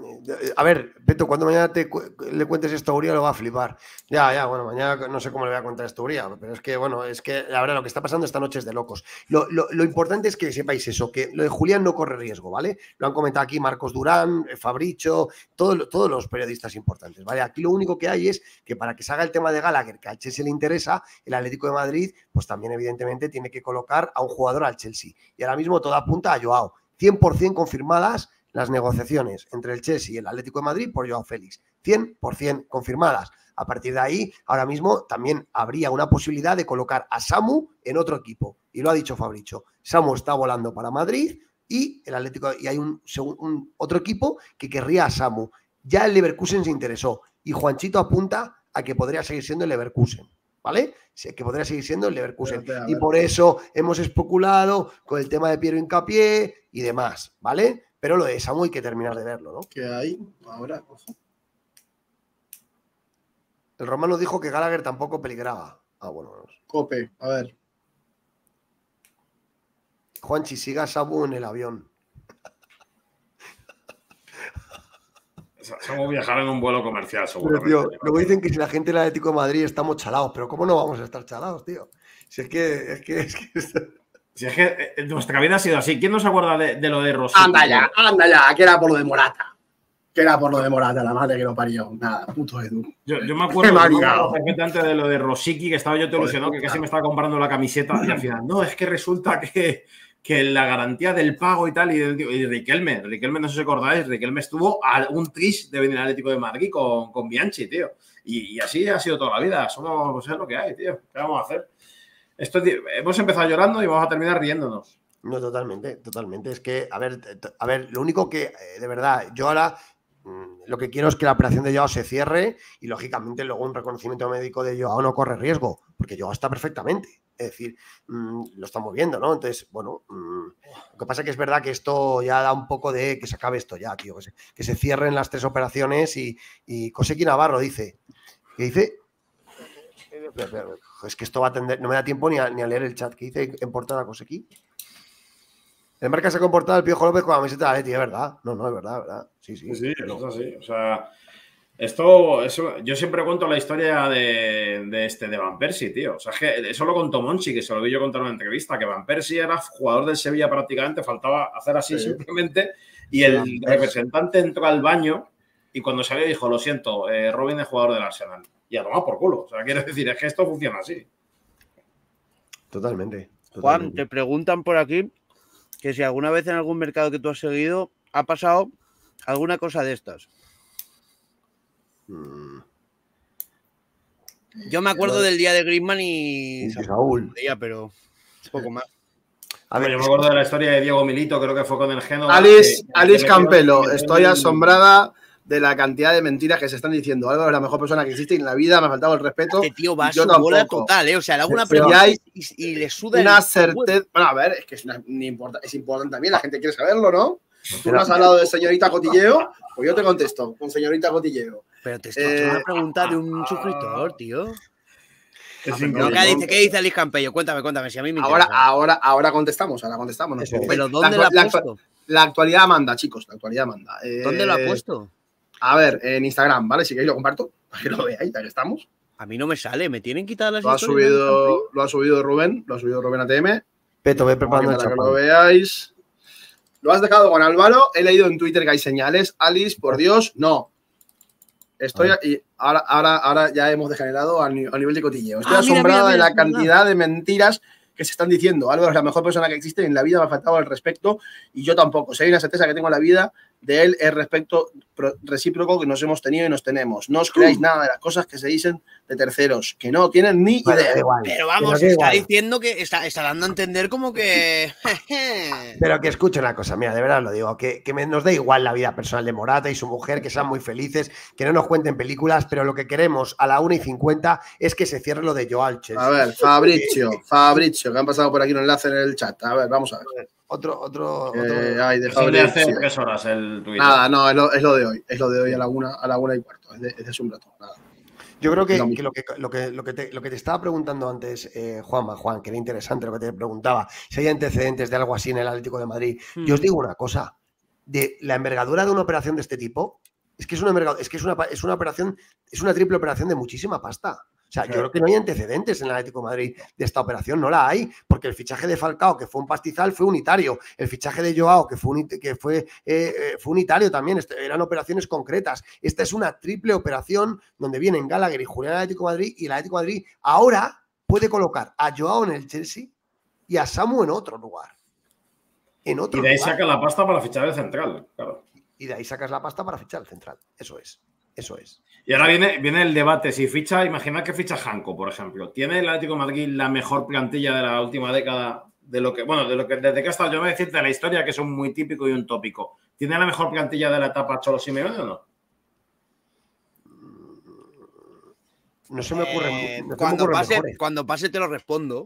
a ver, Peto, cuando mañana te cu le cuentes esta Uría lo va a flipar. Ya, ya, bueno, mañana no sé cómo le voy a contar esta Uría, pero es que, bueno, es que la verdad lo que está pasando esta noche es de locos. Lo, lo, lo importante es que sepáis eso, que lo de Julián no corre riesgo, ¿vale? Lo han comentado aquí Marcos Durán, Fabricio, todo, todos los periodistas importantes, ¿vale? Aquí lo único que hay es que para que se haga el tema de Gallagher, que al Chelsea le interesa, el Atlético de Madrid, pues también evidentemente tiene que colocar a un jugador al Chelsea. Y ahora mismo todo apunta a Joao. cien por cien confirmadas las negociaciones entre el Chelsea y el Atlético de Madrid por Joao Félix. cien por cien confirmadas. A partir de ahí, ahora mismo también habría una posibilidad de colocar a Samu en otro equipo. Y lo ha dicho Fabricio. Samu está volando para Madrid y el Atlético y hay un, un otro equipo que querría a Samu. Ya el Leverkusen se interesó y Juanchito apunta a que podría seguir siendo el Leverkusen. ¿Vale? Que podría seguir siendo el Leverkusen. Y por eso hemos especulado con el tema de Piero Hincapié y demás, ¿vale? Pero lo de Samu hay que terminar de verlo, ¿no? ¿Qué hay ahora? Ojo. El Romano dijo que Gallagher tampoco peligraba. Ah, bueno. Cope, a ver. Juanchi, siga a Samu en el avión. Somos viajar en un vuelo comercial, seguramente. Pero, tío, luego dicen que si la gente del Atlético de Madrid estamos chalados, pero ¿cómo no vamos a estar chalados, tío? Si es que... Es que, es que... Si es que eh, nuestra vida ha sido así. ¿Quién no se acuerda de, de lo de Rossi? Anda ya, anda ya, que era por lo de Morata. Que era por lo de Morata, la madre que lo parió. Nada, puto Edu. Yo, yo me acuerdo, Qué mal yo me liado. acuerdo perfectamente de lo de Rosicky, que estaba yo te ilusionado, que casi me estaba comprando la camiseta y al final, no, es que resulta que, que la garantía del pago y tal, y, y Riquelme, Riquelme, no sé si os acordáis, Riquelme estuvo a un tris de venir al Atlético de Madrid con, con Bianchi, tío. Y, y así ha sido toda la vida. Somos, pues es lo que hay, tío. ¿Qué vamos a hacer? Esto es, hemos empezado llorando y vamos a terminar riéndonos. No, totalmente, totalmente. Es que, a ver, a ver, lo único que, eh, de verdad, yo ahora mmm, lo que quiero es que la operación de Joao se cierre y, lógicamente, luego un reconocimiento médico de Joao no corre riesgo, porque Joao está perfectamente. Es decir, mmm, lo estamos viendo, ¿no? Entonces, bueno, mmm, lo que pasa es que es verdad que esto ya da un poco de que se acabe esto ya, tío, que se, que se cierren las tres operaciones y, y Koseki Navarro dice, que dice, es que esto va a atender, no me da tiempo ni a, ni a leer el chat, que dice en portada Koseki. El marca se ha comportado el Piojo López con la camiseta de la Leti, es verdad, no, no, es verdad, es verdad, sí, sí. Sí, sí, pero... es así, o sea... Esto, eso, yo siempre cuento la historia de, de este de Van Persie, tío. O sea, es que eso lo contó Monchi, que se lo vi yo contar en una entrevista, que Van Persie era jugador del Sevilla prácticamente, faltaba hacer así sí. simplemente, y el sí, representante entró al baño y cuando salió dijo, lo siento, eh, Robin es jugador del Arsenal. Y a tomar por culo. O sea, quiero decir, es que esto funciona así. Totalmente, totalmente. Juan, te preguntan por aquí que si alguna vez en algún mercado que tú has seguido ha pasado alguna cosa de estas. Yo me acuerdo del día de Griezmann y, y Saúl, día, pero un poco más. A ver, yo me acuerdo de la historia de Diego Milito, creo que fue con el Génova. Alice, que, Alice que Campelo, estoy asombrada de la cantidad de mentiras que se están diciendo. Álvaro es la mejor persona que existe en la vida, me ha faltado el respeto. Este tío va a su bola total, ¿eh? O sea, le hago una pregunta hay y, y le suda una certeza. Bueno, a ver, es que es, una, importa, es importante también, la gente quiere saberlo, ¿no? Tú me has hablado de señorita Cotilleo, pues yo te contesto con señorita Cotilleo. Pero te estoy haciendo eh, una pregunta de un suscriptor, tío. Es no, ¿qué dice? ¿Qué dice Alice Campello? Cuéntame, cuéntame, si a mí me ahora, ahora, ahora contestamos, ahora contestamos. No ¿Pero dónde la, lo ha puesto? La, la actualidad manda, chicos, la actualidad manda. Eh, ¿Dónde lo ha puesto? A ver, en Instagram, ¿vale? Si queréis lo comparto, para que lo veáis, ya que estamos. A mí no me sale, me tienen quitado las lo ha subido, Lo ha subido Rubén, lo ha subido Rubén A T M. Peto, ve preparando para que lo veáis. Lo has dejado con Álvaro, he leído en Twitter que hay señales. Alice, por Dios, no. Estoy y ahora, ahora, ahora ya hemos degenerado a nivel de cotilleo. Estoy ah, asombrada mira, mira, mira, de la cantidad de mentiras que se están diciendo. Álvaro es la mejor persona que existe en la vida, me ha faltado al respecto y yo tampoco. Si hay una certeza que tengo en la vida de él es respecto recíproco que nos hemos tenido y nos tenemos. No os creáis uh. nada de las cosas que se dicen de terceros, que no tienen ni vale, idea. Igual, pero vamos, está igual. diciendo que está, está dando a entender como que... Pero que escuche una cosa, mira, de verdad lo digo, que, que me, nos da igual la vida personal de Morata y su mujer, que sean muy felices, que no nos cuenten películas, pero lo que queremos a la una y cincuenta es que se cierre lo de Joao Chelsea. A ver, Fabricio, Fabricio, que han pasado por aquí un enlace en el chat. A ver, vamos a ver. Otro, otro, eh, otro. Ay, de hace tres horas el Twitter. Nada, no, es lo, es lo de hoy. Es lo de hoy a la una, a la una y cuarto. Es de, es de hace un rato. Nada. Yo creo que, no, que, lo, que, lo, que, lo, que te, lo que te estaba preguntando antes, eh, Juanma, Juan, que era interesante lo que te preguntaba, si hay antecedentes de algo así en el Atlético de Madrid. Hmm. Yo os digo una cosa, de la envergadura de una operación de este tipo, es que es una, es que es una, es una operación, es una triple operación de muchísima pasta. O sea, yo creo que no hay antecedentes en el Atlético de Madrid de esta operación, no la hay, porque el fichaje de Falcao, que fue un pastizal, fue unitario. El fichaje de Joao, que fue, un, que fue, eh, fue unitario también, eran operaciones concretas. Esta es una triple operación donde vienen Gallagher y Julián al Atlético de Madrid, y el Atlético de Madrid ahora puede colocar a Joao en el Chelsea y a Samu en otro lugar. En otro y de ahí lugar. saca la pasta para fichar el central, claro. Y de ahí sacas la pasta para fichar el central, eso es. Eso es. Y ahora viene, viene el debate. Si ficha, imaginad que ficha Janko, por ejemplo. ¿Tiene el Atlético de Madrid la mejor plantilla de la última década? De lo que, bueno, de lo que desde que ha estado, yo me voy a decirte la historia, que es un muy típico y un tópico. ¿Tiene la mejor plantilla de la etapa Cholo Simeone o no? No se me ocurre. Eh, no cuando, me ocurre pase, mejores. cuando pase te lo respondo.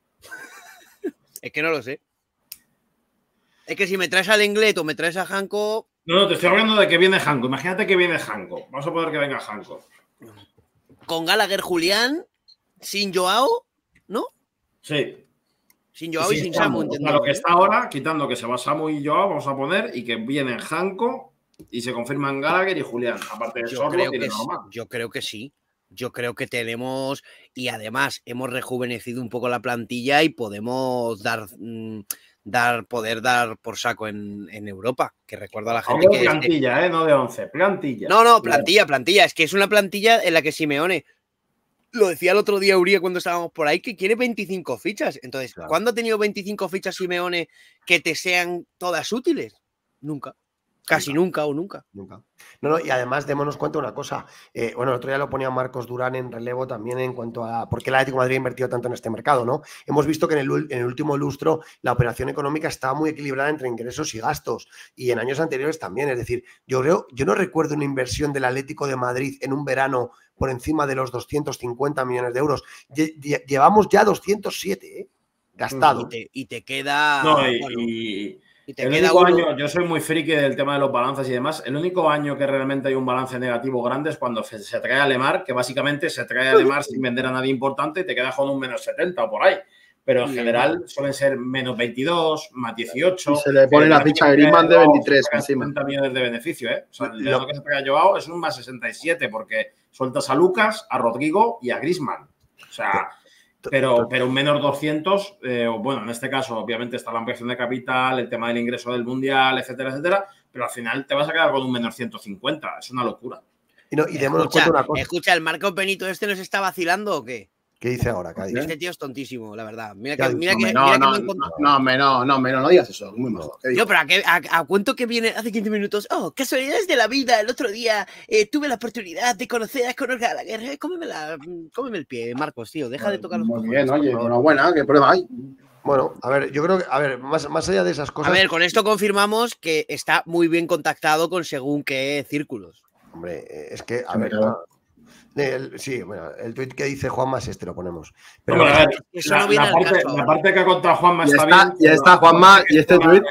Es que no lo sé. Es que si me traes al Inglés o me traes a Janko. No, no, te estoy hablando de que viene Janko. Imagínate que viene Janko. Vamos a poner que venga Janko. Con Gallagher, Julián, sin Joao, ¿no? Sí. Sin Joao y, sin, y sin Samu. Samu. O sea, lo que está ahora, quitando que se va Samu y Joao, vamos a poner, y que vienen Janko y se confirman Gallagher y Julián. Aparte de yo Sorlo, creo tiene que normal. Yo creo que sí. Yo creo que tenemos, y además hemos rejuvenecido un poco la plantilla y podemos dar... Mmm, dar poder dar por saco en, en Europa, que recuerdo a la gente Hablo que plantilla, es, eh, no de once, plantilla. No, no, plantilla, plantilla, es que es una plantilla en la que Simeone, lo decía el otro día Uría cuando estábamos por ahí, que quiere veinticinco fichas. Entonces, claro. ¿Cuándo ha tenido veinticinco fichas Simeone que te sean todas útiles? Nunca. Casi nunca, nunca o nunca. Nunca. No, no, y además démonos cuenta de una cosa. Eh, bueno, el otro día lo ponía Marcos Durán en relevo también en cuanto a por qué el Atlético de Madrid ha invertido tanto en este mercado, ¿no? Hemos visto que en el, en el último lustro la operación económica está muy equilibrada entre ingresos y gastos, y en años anteriores también. Es decir, yo creo, yo no recuerdo una inversión del Atlético de Madrid en un verano por encima de los doscientos cincuenta millones de euros. Lle llevamos ya doscientos siete, ¿eh? Gastado. Y te, y te queda. No, y, bueno, y... Y te el queda único uno... año, yo soy muy friki del tema de los balances y demás, el único año que realmente hay un balance negativo grande es cuando se, se trae a Lemar, que básicamente se trae a Lemar sin vender a nadie importante y te queda con un menos setenta o por ahí. Pero en general suelen ser menos veintidós, más dieciocho. Y se le pone eh, la ficha a Griezmann de veintitrés encima. setenta millones de beneficio, ¿eh? O sea, el lo que se trae a Joao es un más sesenta y siete porque sueltas a Lucas, a Rodrigo y a Griezmann. O sea... Pero, pero un menos doscientos, eh, bueno, en este caso obviamente está la ampliación de capital, el tema del ingreso del Mundial, etcétera, etcétera, pero al final te vas a quedar con un menos ciento cincuenta, es una locura. Y, no, y démonos cuenta una cosa. Escucha, ¿el Marco Benito este nos está vacilando o qué? ¿Qué dice ahora, Cádiz? Este tío es tontísimo, la verdad. Mira que, mira no, que, no, mira no, que me no, no, no, no, no, no, no digas eso, muy malo. Yo, pero a, qué, a, a cuento que viene hace quince minutos. Oh, casualidades de la vida. El otro día eh, tuve la oportunidad de conocer a Conor Gallagher. Eh, cómeme, la, cómeme el pie, Marcos, tío. Deja de tocar los Muy cojones, bien, oye, enhorabuena, ¿qué prueba hay? Bueno, a ver, yo creo que, a ver, más, más allá de esas cosas. A ver, con esto confirmamos que está muy bien contactado con según qué círculos. Hombre, es que, a ver. El, sí, bueno, el tuit que dice Juanma es este, lo ponemos. Pero bueno, a ver, eso la, no viene la, parte, la parte que ha contado Juanma está, está bien. Ya está, Juanma, y este tuit.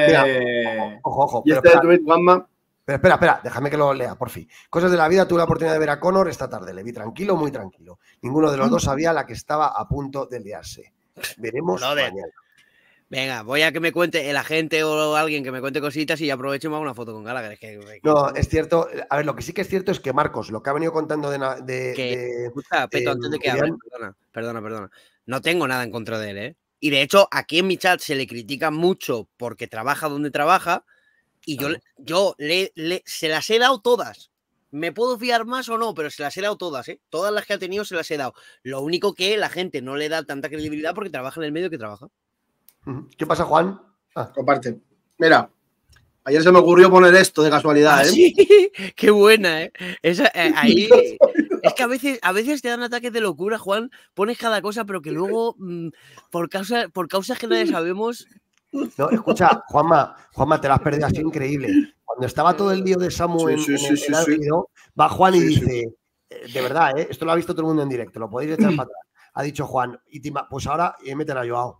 De... Ojo, ojo. Y este tuit, Juanma. Pero espera, espera, déjame que lo lea, por fin. Cosas de la vida, tuve la oportunidad de ver a Conor esta tarde. Le vi tranquilo, muy tranquilo. Ninguno de los dos sabía la que estaba a punto de liarse. Veremos Joder. mañana. Venga, voy a que me cuente el agente o alguien que me cuente cositas y aprovecho y me hago una foto con Gallagher. Es que, que, no, es cierto. A ver, lo que sí que es cierto es que Marcos, lo que ha venido contando de... de, que, de escucha, Peto, eh, antes de que hable, perdona, perdona, perdona. No tengo nada en contra de él, ¿eh? Y de hecho, aquí en mi chat se le critica mucho porque trabaja donde trabaja y yo, yo le, le, se las he dado todas. Me puedo fiar más o no, pero se las he dado todas, ¿eh? Todas las que ha tenido se las he dado. Lo único que la gente no le da tanta credibilidad porque trabaja en el medio que trabaja. ¿Qué pasa, Juan? Ah. Comparte. Mira, ayer se me ocurrió poner esto de casualidad, ¿eh? Sí, qué buena, ¿eh? Esa, eh ahí, es que a veces, a veces te dan ataques de locura, Juan. Pones cada cosa, pero que luego, mmm, por, causa, por causas que nadie sabemos... No, escucha, Juanma, Juanma, te la has perdido así increíble. Cuando estaba todo el lío de Samu sí, en, sí, en, sí, en el sí, video, va Juan y sí, dice, sí. de verdad, ¿eh? Esto lo ha visto todo el mundo en directo, lo podéis echar para atrás. Ha dicho Juan, y tima, pues ahora eh, meten a Joao.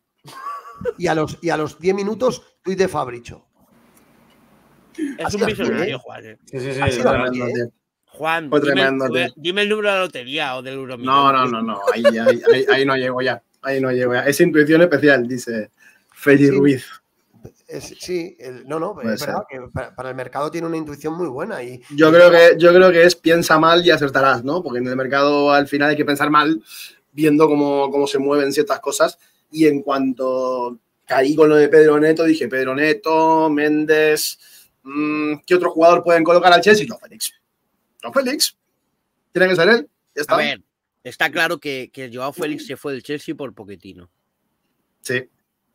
Y a los y a los diez minutos, tuit de Fabricio. Es un visionario, Juan. ¿eh? Sí, sí, sí. Así tremendo, ¿eh? Juan, Fue dime, tremendo, el, dime el número de la lotería o del euro. No, no, no, no. Ahí, ahí, ahí, ahí no llego ya. Ahí no llego ya. Es intuición especial, dice Feli sí. Ruiz. Es, sí, el, no, no, es verdad que para, para el mercado tiene una intuición muy buena. Y, yo, y creo que, yo creo que es piensa mal y acertarás, ¿no? Porque en el mercado al final hay que pensar mal viendo cómo, cómo se mueven ciertas cosas. Y en cuanto caí con lo de Pedro Neto, dije Pedro Neto, Méndez, mmm, ¿qué otro jugador pueden colocar al Chelsea? No, Félix. No, Félix. Tiene que ser él. Ya está. A ver, está claro que, que Joao Félix se fue del Chelsea por Pochettino. Sí.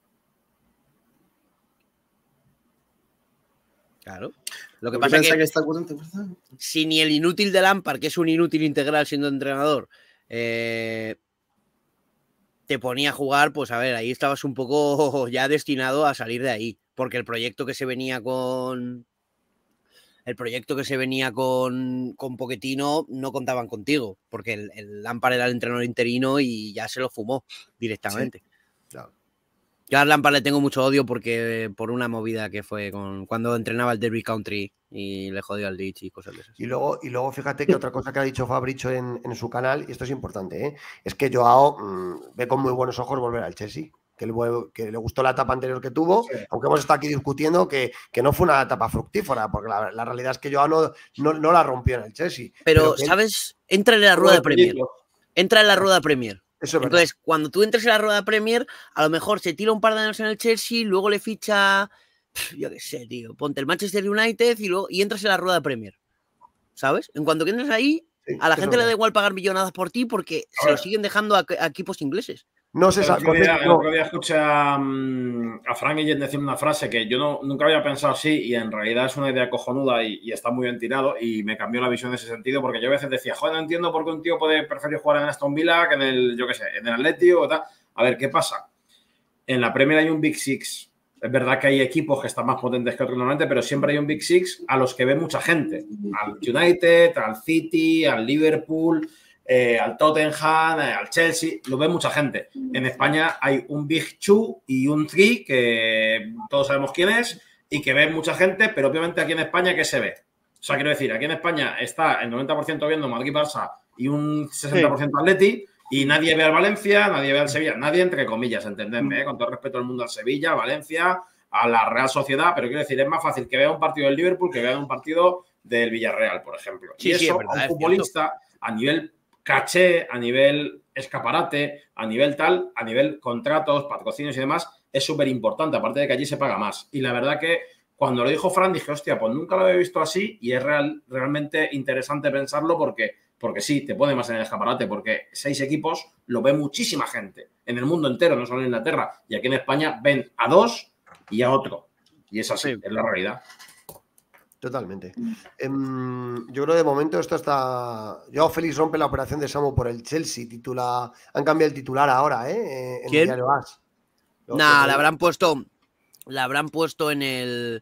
Claro. Lo que pasa es que, que está si ni el inútil de Lampard, que es un inútil integral siendo entrenador, eh, te ponía a jugar, pues a ver, ahí estabas un poco ya destinado a salir de ahí, porque el proyecto que se venía con el proyecto que se venía con, con Pochettino no contaban contigo, porque el, el Lampard era el entrenador interino y ya se lo fumó directamente. Sí, claro. Yo a Lampard le tengo mucho odio porque por una movida que fue con cuando entrenaba el Derby Country y le jodió al Leeds y cosas de esas. Y luego, y luego fíjate que otra cosa que ha dicho Fabricio en, en su canal, y esto es importante, ¿eh? Es que Joao mmm, ve con muy buenos ojos volver al Chelsea. Que le, que le gustó la etapa anterior que tuvo, sí. Aunque hemos estado aquí discutiendo que, que no fue una etapa fructífera, porque la, la realidad es que Joao no, no, no la rompió en el Chelsea. Pero, pero ¿sabes? Entra en la rueda de Premier. Entra en la rueda de Premier. Eso es Entonces, verdad. Cuando tú entres en la rueda Premier, a lo mejor se tira un par de años en el Chelsea, luego le ficha, yo qué sé, tío, ponte el Manchester United y, luego, y entras en la rueda Premier, ¿sabes? En cuanto que entres ahí, sí, a la gente le da igual pagar millonadas por ti porque se lo siguen dejando a, a equipos ingleses. No se El sabe. otro día, el No. otro día escuché a, um, a Frank Guillén decir una frase que yo no, nunca había pensado así y en realidad es una idea cojonuda y, y está muy bien tirado y me cambió la visión en ese sentido porque yo a veces decía, joder, no entiendo por qué un tío puede preferir jugar en Aston Villa que en el, yo qué sé, en el Atleti o tal. A ver, ¿qué pasa? En la Premier hay un Big Six. Es verdad que hay equipos que están más potentes que otros normalmente, pero siempre hay un Big Six a los que ve mucha gente. Al United, al City, al Liverpool... Eh, al Tottenham, eh, al Chelsea, lo ve mucha gente. En España hay un Big Two y un Three, que todos sabemos quién es, y que ve mucha gente, pero obviamente aquí en España, ¿qué se ve? O sea, quiero decir, aquí en España está el noventa por ciento viendo Madrid-Barça y un sesenta por ciento Atleti, y nadie ve al Valencia, nadie ve al Sevilla, nadie entre comillas, entendedme, ¿eh? Con todo respeto al mundo al Sevilla, Valencia, a la Real Sociedad, pero quiero decir, es más fácil que vea un partido del Liverpool que vea un partido del Villarreal, por ejemplo. Sí, y sí, eso, es verdad, a un es futbolista, a nivel caché, a nivel escaparate, a nivel tal, a nivel contratos, patrocinios y demás, es súper importante, aparte de que allí se paga más. Y la verdad que cuando lo dijo Fran dije, hostia, pues nunca lo había visto así y es real, realmente interesante pensarlo porque, porque sí, te pone más en el escaparate, porque seis equipos lo ve muchísima gente en el mundo entero, no solo en Inglaterra. Y aquí en España ven a dos y a otro. Y es así, sí. Es la realidad. Totalmente. Um, yo creo que de momento esto está... Joao Félix rompe la operación de Samu por el Chelsea. Titula... Han cambiado el titular ahora, ¿eh? En ¿Quién? el diario As. Nah, la habrán puesto... La habrán puesto en el...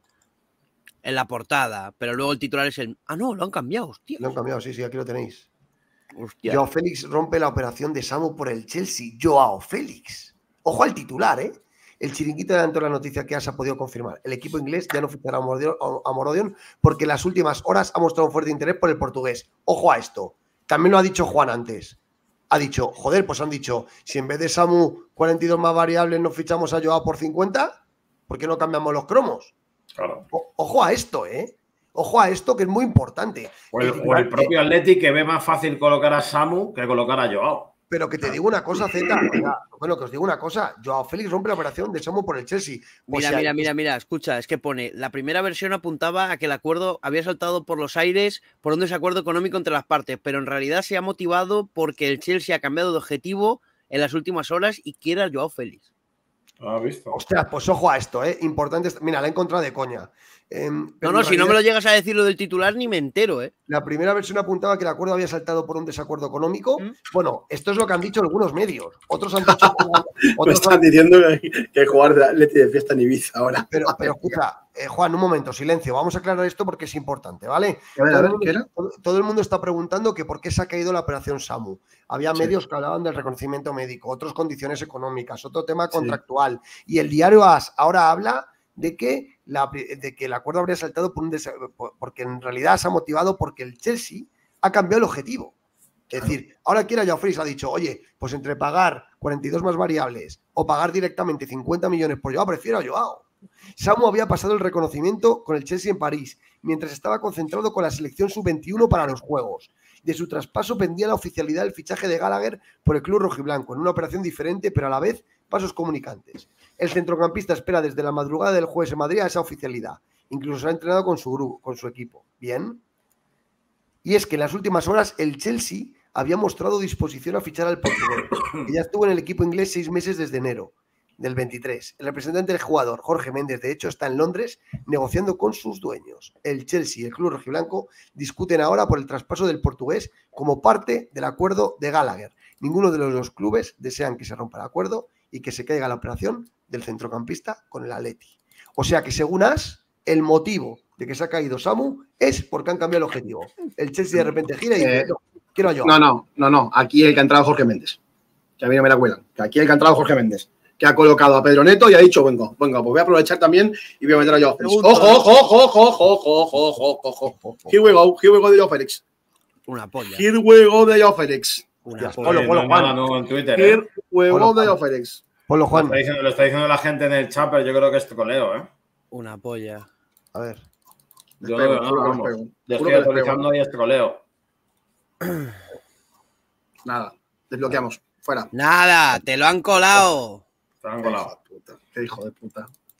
En la portada. Pero luego el titular es el... Ah, no, lo han cambiado, hostia. Lo han cambiado, sí, sí, aquí lo tenéis. Hostia. Joao Félix rompe la operación de Samu por el Chelsea. Joao Félix. Ojo al titular, ¿eh? El Chiringuito adelantó la noticia que As ha podido confirmar. El equipo inglés ya no fichará a Morodion porque en las últimas horas ha mostrado un fuerte interés por el portugués. Ojo a esto. También lo ha dicho Juan antes. Ha dicho, joder, pues han dicho, si en vez de Samu cuarenta y dos más variables nos fichamos a Joao por cincuenta, ¿por qué no cambiamos los cromos? Claro. O, ojo a esto, ¿eh? Ojo a esto que es muy importante. O el, el, o el propio Atleti que ve más fácil colocar a Samu que colocar a Joao. Pero que te digo una cosa, Zeta. Bueno, que os digo una cosa. Joao Félix rompe la operación de Samu por el Chelsea. O mira, sea, mira, mira, mira, escucha, es que pone, la primera versión apuntaba a que el acuerdo había saltado por los aires por un desacuerdo económico entre las partes, pero en realidad se ha motivado porque el Chelsea ha cambiado de objetivo en las últimas horas y quiere a Joao Félix. Ah, visto. Ostras, pues ojo a esto, ¿eh? Importante. Mira, la he encontrado de coña. Eh, no, no, realidad, si no me lo llegas a decir lo del titular ni me entero, ¿eh? La primera versión apuntaba que el acuerdo había saltado por un desacuerdo económico. ¿Mm? Bueno, esto es lo que han dicho algunos medios. Otros han dicho... otros me están han... diciendo que, que jugar de Atleti de fiesta en Ibiza ahora. Pero, pero escucha, eh, Juan, un momento, silencio. Vamos a aclarar esto porque es importante, ¿vale? A ver, todo, a ver, el mundo, ¿qué era? todo, todo el mundo está preguntando que por qué se ha caído la operación Samu. Había sí. medios que hablaban del reconocimiento médico, otras condiciones económicas, otro tema contractual. Sí. Y el diario As ahora habla de que, la, de que el acuerdo habría saltado por un des... porque en realidad se ha motivado porque el Chelsea ha cambiado el objetivo. Es claro. decir, ahora quiere Joao Félix ha dicho, oye, pues entre pagar cuarenta y dos más variables o pagar directamente cincuenta millones por Joao, prefiero a Joao. Samu había pasado el reconocimiento con el Chelsea en París, mientras estaba concentrado con la selección sub veintiuno para los Juegos. De su traspaso pendía la oficialidad del fichaje de Gallagher por el club rojiblanco, en una operación diferente, pero a la vez pasos comunicantes. El centrocampista espera desde la madrugada del jueves en Madrid a esa oficialidad. Incluso se ha entrenado con su grupo, con su equipo. Bien. Y es que en las últimas horas el Chelsea había mostrado disposición a fichar al portugués, que ya estuvo en el equipo inglés seis meses desde enero del veintitrés. El representante del jugador, Jorge Méndez, de hecho, está en Londres negociando con sus dueños. El Chelsea y el club rojiblanco discuten ahora por el traspaso del portugués como parte del acuerdo de Gallagher. Ninguno de los dos clubes desean que se rompa el acuerdo y que se caiga la operación del centrocampista con el Atleti. O sea que, según As, el motivo de que se ha caído Samu es porque han cambiado el objetivo. El Chelsea de repente gira y dice, eh, no, quiero a Joao. No, no, no, no. Aquí el que ha entrado Jorge Méndez. Que a mí no me la cuelan. Que aquí el que ha entrado Jorge Méndez. Que ha colocado a Pedro Neto y ha dicho, venga, venga, pues voy a aprovechar también y voy a meter a Joao Félix. ¡Ojo, ojo, ojo, ojo, ojo, ojo, ojo, ojo! Here we go, here we go de Joao Félix. Una polla. Here we go de Joao Félix. Una polla. Ponlo, ponlo, Juan. No, en Twitter, Here ¿eh? we go de Joao Félix. Ponlo, Juan. Lo está, diciendo, lo está diciendo la gente en el chat, pero yo creo que es coleo, ¿eh? Una polla. A ver. Yo no, no, vamos. Yo estoy actualizando y es coleo. Nada, desbloqueamos. Fuera. Nada, te lo han colado. Te lo han colado. Qué hijo de puta.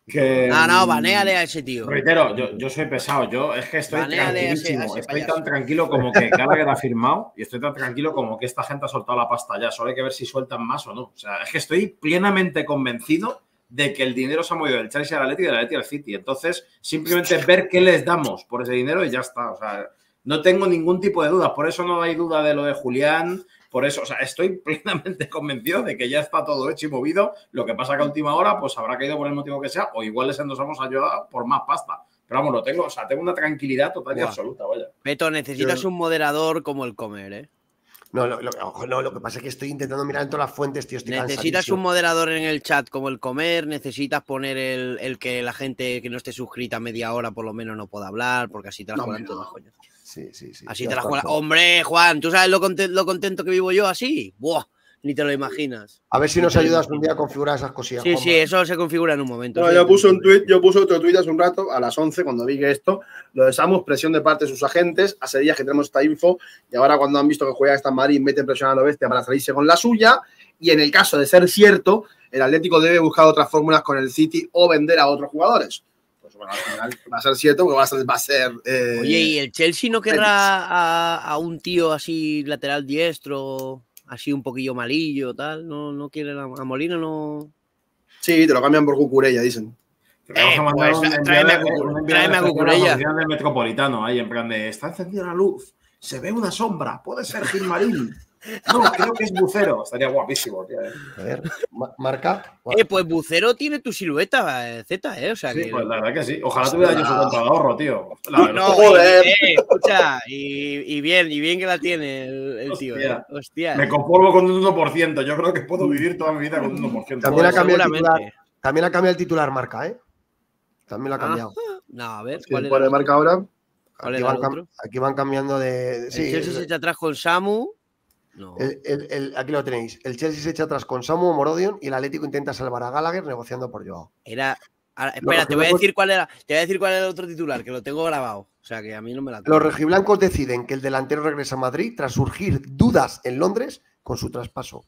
Que, no, no, banéale a ese tío. Reitero, yo, yo soy pesado. Yo es que estoy Banéale a ese- tranquilísimo. a ese estoy payaso. tan tranquilo como que Gallagher ha firmado y estoy tan tranquilo como que esta gente ha soltado la pasta ya. Solo hay que ver si sueltan más o no. O sea, es que estoy plenamente convencido de que el dinero se ha movido del Chelsea al Atleti y del Atleti al City. Entonces, simplemente ver qué les damos por ese dinero y ya está. O sea, no tengo ningún tipo de dudas. Por eso no hay duda de lo de Julián. Por eso, o sea, estoy plenamente convencido de que ya está todo hecho y movido. Lo que pasa que a última hora, pues habrá caído por el motivo que sea, o igual les endosamos ayuda por más pasta. Pero vamos, lo tengo, o sea, tengo una tranquilidad total y Buah. absoluta, vaya. Beto, necesitas Yo- un moderador como el comer, ¿eh? No, lo, lo- ojo, no, lo que pasa es que estoy intentando mirar en todas las fuentes, tío. Estoy Necesitas cansadísimo. un moderador en el chat como el comer, necesitas poner el, el que la gente que no esté suscrita media hora por lo menos no pueda hablar, porque así te la No, juegan hombre, todas, no. coño. Sí, sí, sí. Así ya te la está juegan. todo. Hombre, Juan, ¿tú sabes lo, conte- lo contento que vivo yo así? Buah, ni te lo imaginas. A ver si nos ayudas un día a configurar esas cosillas. Sí, Juanma. sí, eso se configura en un momento. No, eso yo ya puse te- un tuit, yo puse otro tuit hace un rato, a las once, cuando vi que esto, lo de Samus, presión de parte de sus agentes, hace días que tenemos esta info, y ahora cuando han visto que juega esta en Madrid, meten presión a la bestia para salirse con la suya, y en el caso de ser cierto, el Atlético debe buscar otras fórmulas con el City o vender a otros jugadores. Pues bueno, al final va a ser cierto, porque va a ser... Va a ser eh, Oye, ¿y el Chelsea no querrá a, a un tío así lateral diestro, así un poquillo malillo, tal? ¿No, no quiere a, a Molina? No. Sí, te lo cambian por Cucurella, dicen. Te vamos a mandar pues, un tráeme a enviado- Cucu- un enviado tráeme a especial Cucurella. la oficina del Metropolitano, ahí en plan de, está encendida la luz, se ve una sombra, puede ser Gilmarín. No, creo que es Bucero. Estaría guapísimo, tío. eh. A ver, ma- marca. Eh, pues Bucero tiene tu silueta, eh, Z, ¿eh? O sea Sí, que. pues la verdad que sí. Ojalá tuviera yo su cuenta de ahorro, tío. La verdad. No, Joder. y- eh, escucha, y, y bien, y bien que la tiene el, el tío, Hostia. ¿eh? Hostia. Me conformo con un uno por ciento. Yo creo que puedo vivir toda mi vida con un uno por ciento. También ha Pues cambiado el seguramente. titular. También ha cambiado el titular marca, ¿eh? También lo ha Ah, cambiado. No, a ver, Sí, ¿cuál era pone el otro? marca ahora. ¿Cuál Aquí era van, el cam- otro? aquí van cambiando de. El Sí, Chelsea se el- echa atrás con Samu. No. el- el- el- aquí lo tenéis. El Chelsea se echa atrás con Samu Morodion y el Atlético intenta salvar a Gallagher negociando por Joao. Era. Ahora, espera, Los te voy a rojiblancos- decir cuál era. Te voy a decir cuál era el otro titular, que lo tengo grabado. O sea que a mí no me la Los rojiblancos deciden que el delantero regresa a Madrid tras surgir dudas en Londres con su traspaso.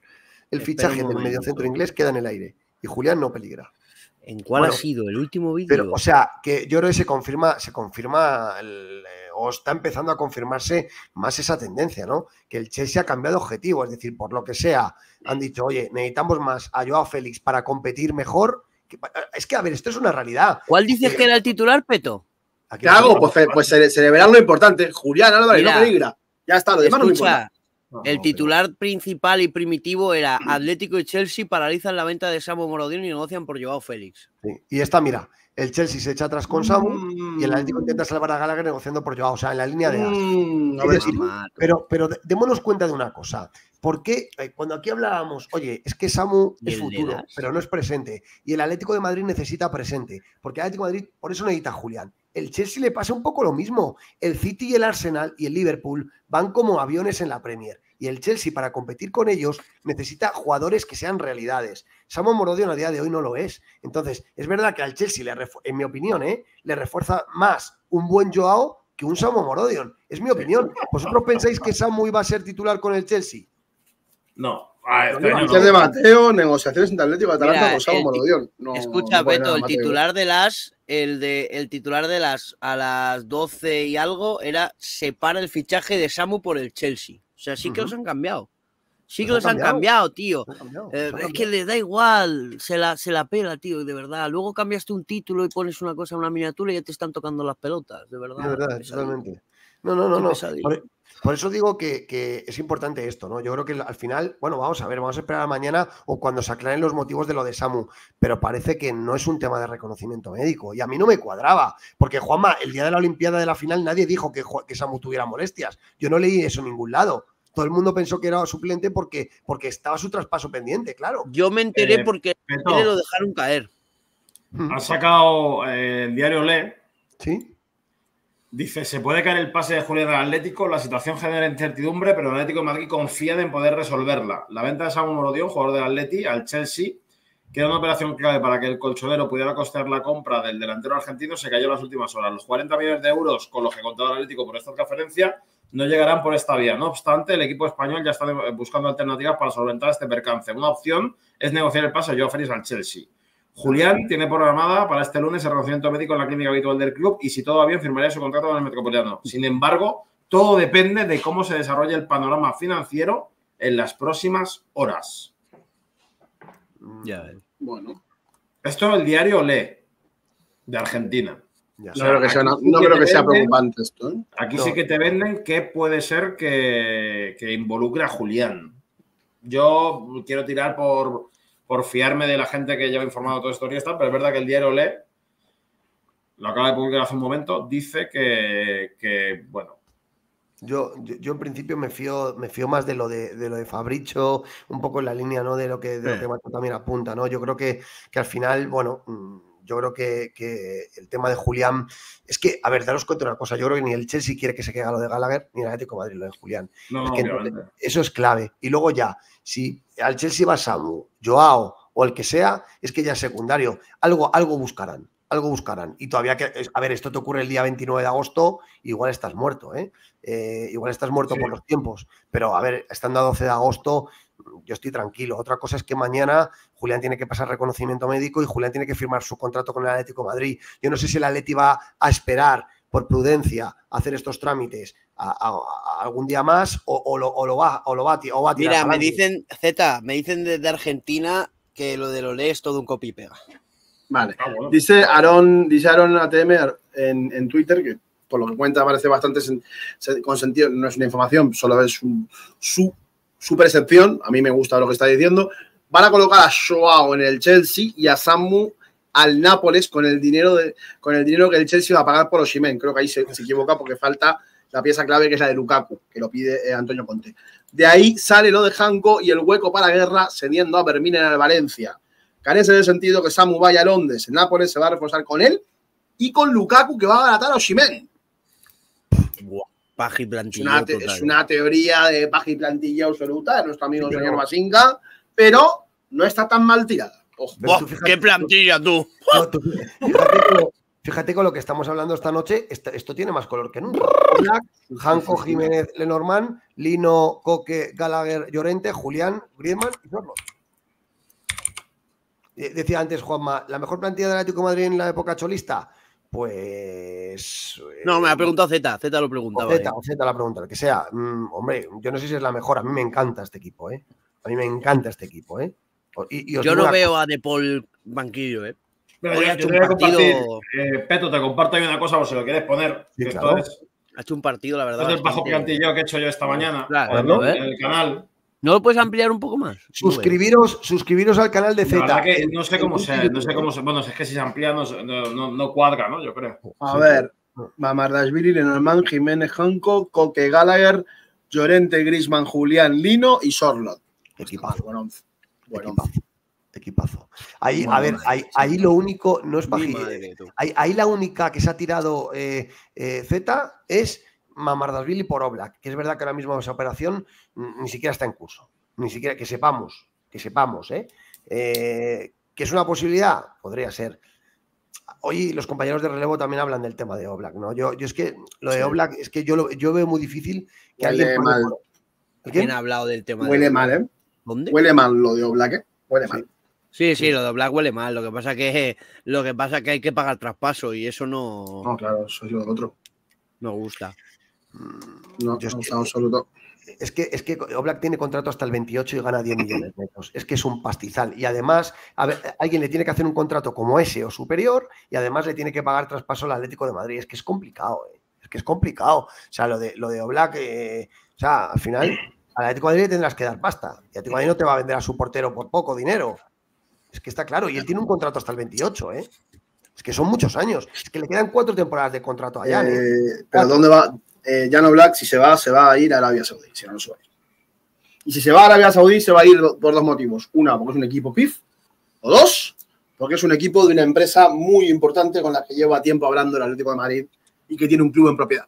El Espera fichaje un del momento. mediocentro inglés queda en el aire y Julián no peligra. ¿En cuál Bueno, ha sido el último vídeo? Pero, o sea, que yo creo que se confirma, se confirma el, eh, o está empezando a confirmarse más esa tendencia, ¿no? Que el Chelsea ha cambiado de objetivo, es decir, por lo que sea, han dicho, oye, necesitamos más a Joao Félix para competir mejor. Que- es que, a ver, esto es una realidad. ¿Cuál dices que era el titular, Peto? Aquí ¿Qué lo hago? tengo. Pues, fe- pues se, se le verá lo importante. Julián Álvarez, Mira. no peligra. Ya está, lo demás no me importa. Escucha, el titular principal y primitivo era Atlético y Chelsea paralizan la venta de Samu Morodion y negocian por Joao Félix. Sí, y esta, mira, el Chelsea se echa atrás con Samu Mm. y el Atlético intenta salvar a Gallagher negociando por Joao, o sea, en la línea de as. Mm, a Es ver, decir, Mamá, tú. Pero, pero de- démonos cuenta de una cosa. ¿Por qué eh, cuando aquí hablábamos, oye, es que Samu ¿Y es el de futuro, las? pero no es presente? Y el Atlético de Madrid necesita presente, porque el Atlético de Madrid por eso necesita a Julián. El Chelsea le pasa un poco lo mismo. El City y el Arsenal y el Liverpool van como aviones en la Premier. Y el Chelsea, para competir con ellos, necesita jugadores que sean realidades. Samu Morodion a día de hoy no lo es. Entonces, es verdad que al Chelsea, le refu- en mi opinión, ¿eh? le refuerza más un buen Joao que un Samu Morodion. Es mi opinión. ¿Vosotros pensáis que Samu iba a ser titular con el Chelsea? No. Ah, este año Fichajes de no. Mateo, negociaciones entre Atlético y Atalanta Mira, con Samu el ti- Morodion. No, Escucha, no puede Beto, ganar el Mateo. titular de las, el de el titular de las a las doce y algo era separa el fichaje de Samu por el Chelsea. O sea, sí que Ujú. los han cambiado. Sí que Los los han han cambiado, tío. Se ha cambiado, Eh, se ha es que cambiado. les da igual, se la, se la pela, tío, de verdad. Luego cambiaste un título y pones una cosa en una miniatura y ya te están tocando las pelotas, de verdad. De verdad, Qué pesadilla. totalmente. No, no, no, Qué no. pesadilla. Por, por eso digo que, que es importante esto, ¿no? Yo creo que al final, bueno, vamos a ver, vamos a esperar a mañana o cuando se aclaren los motivos de lo de Samu, pero parece que no es un tema de reconocimiento médico y a mí no me cuadraba, porque Juanma, el día de la Olimpiada de la final nadie dijo que, Ju- que Samu tuviera molestias. Yo no leí eso en ningún lado. Todo el mundo pensó que era suplente porque, porque estaba su traspaso pendiente, claro. Yo me enteré Eh, porque Beto, le lo dejaron caer. han sacado eh, el diario Le. ¿Sí? Dice, se puede caer el pase de Julián al Atlético, la situación genera incertidumbre, pero el Atlético de Madrid confía en poder resolverla. La venta de Samu Morodion, jugador del Atleti, al Chelsea, que era una operación clave para que el colchonero pudiera costear la compra del delantero argentino, se cayó en las últimas horas. Los cuarenta millones de euros con los que contaba el Atlético por esta transferencia no llegarán por esta vía. No obstante, el equipo español ya está buscando alternativas para solventar este percance. Una opción es negociar el pase de Joao Félix al Chelsea. Julián tiene programada para este lunes el reconocimiento médico en la clínica habitual del club y si todo va bien firmaría su contrato con el Metropolitano. Sin embargo, todo depende de cómo se desarrolle el panorama financiero en las próximas horas. Ya ves. Bueno. Esto es el diario Olé, de Argentina. No, O sea, creo que sea, no, aquí sí no que creo te que sea venden- preocupante esto, ¿eh? Aquí No. sí que te venden que puede ser que, que involucre a Julián. Yo quiero tirar por, por fiarme de la gente que lleva informado toda esta historia, y tal, pero es verdad que el diario Olé, lo acaba de publicar hace un momento, dice que, que bueno, Yo, yo, yo en principio me fío, me fío más de lo de, de lo de Fabricio, un poco en la línea, ¿no? De lo que, de lo Sí. que Marco también apunta, ¿no? Yo creo que, que al final, bueno, mm, yo creo que, que el tema de Julián es que, a ver, daros cuenta de una cosa, yo creo que ni el Chelsea quiere que se quede lo de Gallagher, ni el Atlético de Madrid lo de Julián. no, Es no, que obviamente. entonces, eso es clave. Y luego ya, si al Chelsea va Samu, Joao o el que sea, es que ya es secundario. Algo, algo buscarán, algo buscarán. Y todavía que, a ver, esto te ocurre el día veintinueve de agosto, igual estás muerto, ¿eh? Eh, igual estás muerto Sí. por los tiempos. Pero, a ver, estando a doce de agosto, yo estoy tranquilo. Otra cosa es que mañana Julián tiene que pasar reconocimiento médico y Julián tiene que firmar su contrato con el Atlético de Madrid. Yo no sé si el Atleti va a esperar por prudencia a hacer estos trámites a, a- a algún día más o, o lo, o lo va, o lo va, a ti- o va a tirar Mira, para me adelante. dicen, Z, me dicen desde Argentina que lo de Olé es todo un copy y pega. Vale. Ah, bueno. Dice Aaron, dice Aaron A T M en, en Twitter, que por lo que cuenta parece bastante sen- se- con sentido, no es una información, solo es su, su, su percepción. A mí me gusta lo que está diciendo. Van a colocar a Joao en el Chelsea y a Samu al Nápoles con el dinero de, con el dinero que el Chelsea va a pagar por Osimhen. Creo que ahí se, se equivoca porque falta la pieza clave que es la de Lukaku, que lo pide eh, Antonio Conte. De ahí sale lo de Janko y el hueco para Guerra cediendo a Verminen al Valencia. Carece de sentido que Samu vaya a Londres. El Nápoles se va a reforzar con él y con Lukaku, que va a abaratar a Osimhen. Buah, paja y Es plantilla una, te- total. es una teoría de paja y plantilla absoluta de nuestro amigo Sí, pero- señor Basinga, pero no está tan mal tirada. Ojo. Pero Buah, tú fíjate- ¡qué plantilla, tú! No, tú fíjate, con, fíjate con lo que estamos hablando esta noche, esto, esto tiene más color que nunca. Black, Janko, Jiménez, Lenormand, Lino, Coque, Gallagher, Llorente, Julián, Griezmann y Sorloth. Eh, Decía antes Juanma, ¿la mejor plantilla del Atlético de Madrid en la época cholista? Pues... No, me eh, ha preguntado Z, Z lo O preguntaba. Z, eh. o Z la pregunta, lo que sea. Mm, hombre, yo no sé si es la mejor. A mí me encanta este equipo, ¿eh? A mí me encanta este equipo, ¿eh? Y, y os Yo digo no una veo cosa, a De Paul banquillo, ¿eh? Mira, Hoy yo, ha yo hecho te un voy a partido- compartir, eh, Peto, te comparto ahí una cosa por si lo quieres poner. Sí, que claro. Esto es, Ha hecho un partido, la verdad. esto es el bajo bastante- plantilleo que he hecho yo esta mañana Claro, en, ¿no? el, en el canal. ¿No lo puedes ampliar un poco más? suscribiros, suscribiros al canal de La Z. verdad que en- no sé en cómo YouTube, se, no sé ¿eh? cómo se, bueno, es que si se amplía no, no, no- no cuadra, ¿no? Yo creo. A Sí, ver, sí. Mamardashvili, Lenormand, Jiménez, Janko, Coque, Gallagher, Llorente, Griezmann, Julián, Lino y Sorloth. Equipazo. Buen once. Buen once. Equipazo. Equipazo. Ahí, Bueno, a ver, madre, ahí, sí. ahí lo único no es Mi paji- madre, tú. Ahí, ahí la única que se ha tirado eh, eh, Z es Mamardashvili por Oblak, que es verdad que ahora mismo esa operación mm, ni siquiera está en curso. Ni siquiera que sepamos, que sepamos, ¿eh? Eh, que es una posibilidad, podría ser. Hoy los compañeros de relevo también hablan del tema de Oblak, ¿no? Yo, yo es que lo de Sí. Oblak es que yo, lo, yo veo muy difícil que Huele alguien pague mal. por- ¿El ¿Quién qué? ha hablado del tema? Huele de... mal, ¿eh? ¿Dónde? Huele mal lo de Oblak, ¿eh? Huele Sí. mal. Sí, sí, lo de Black huele mal. Lo que pasa que lo que pasa que hay que pagar traspaso y eso no, No, claro, eso es lo otro. no gusta. No, Yo es no que- está absoluto. Es que, es que Oblak tiene contrato hasta el veintiocho y gana diez millones netos. Es que es un pastizal. Y además, a ver, alguien le tiene que hacer un contrato como ese o superior y además le tiene que pagar traspaso al Atlético de Madrid. Es que es complicado, ¿eh? Es que es complicado. O sea, lo de, lo de Oblak, eh, o sea, al final, al Atlético de Madrid le tendrás que dar pasta. Y el Atlético de Madrid no te va a vender a su portero por poco dinero. Es que está claro. Y él tiene un contrato hasta el veintiocho, ¿eh? Es que son muchos años. Es que le quedan cuatro temporadas de contrato allá, ¿eh? Eh, pero ¿dónde va? Eh, Jan Oblak, si se va, se va a ir a Arabia Saudí, si no, no se va a ir. Y si se va a Arabia Saudí, se va a ir por dos motivos. Una, porque es un equipo P I F. O dos, porque es un equipo de una empresa muy importante con la que lleva tiempo hablando el Atlético de Madrid y que tiene un club en propiedad.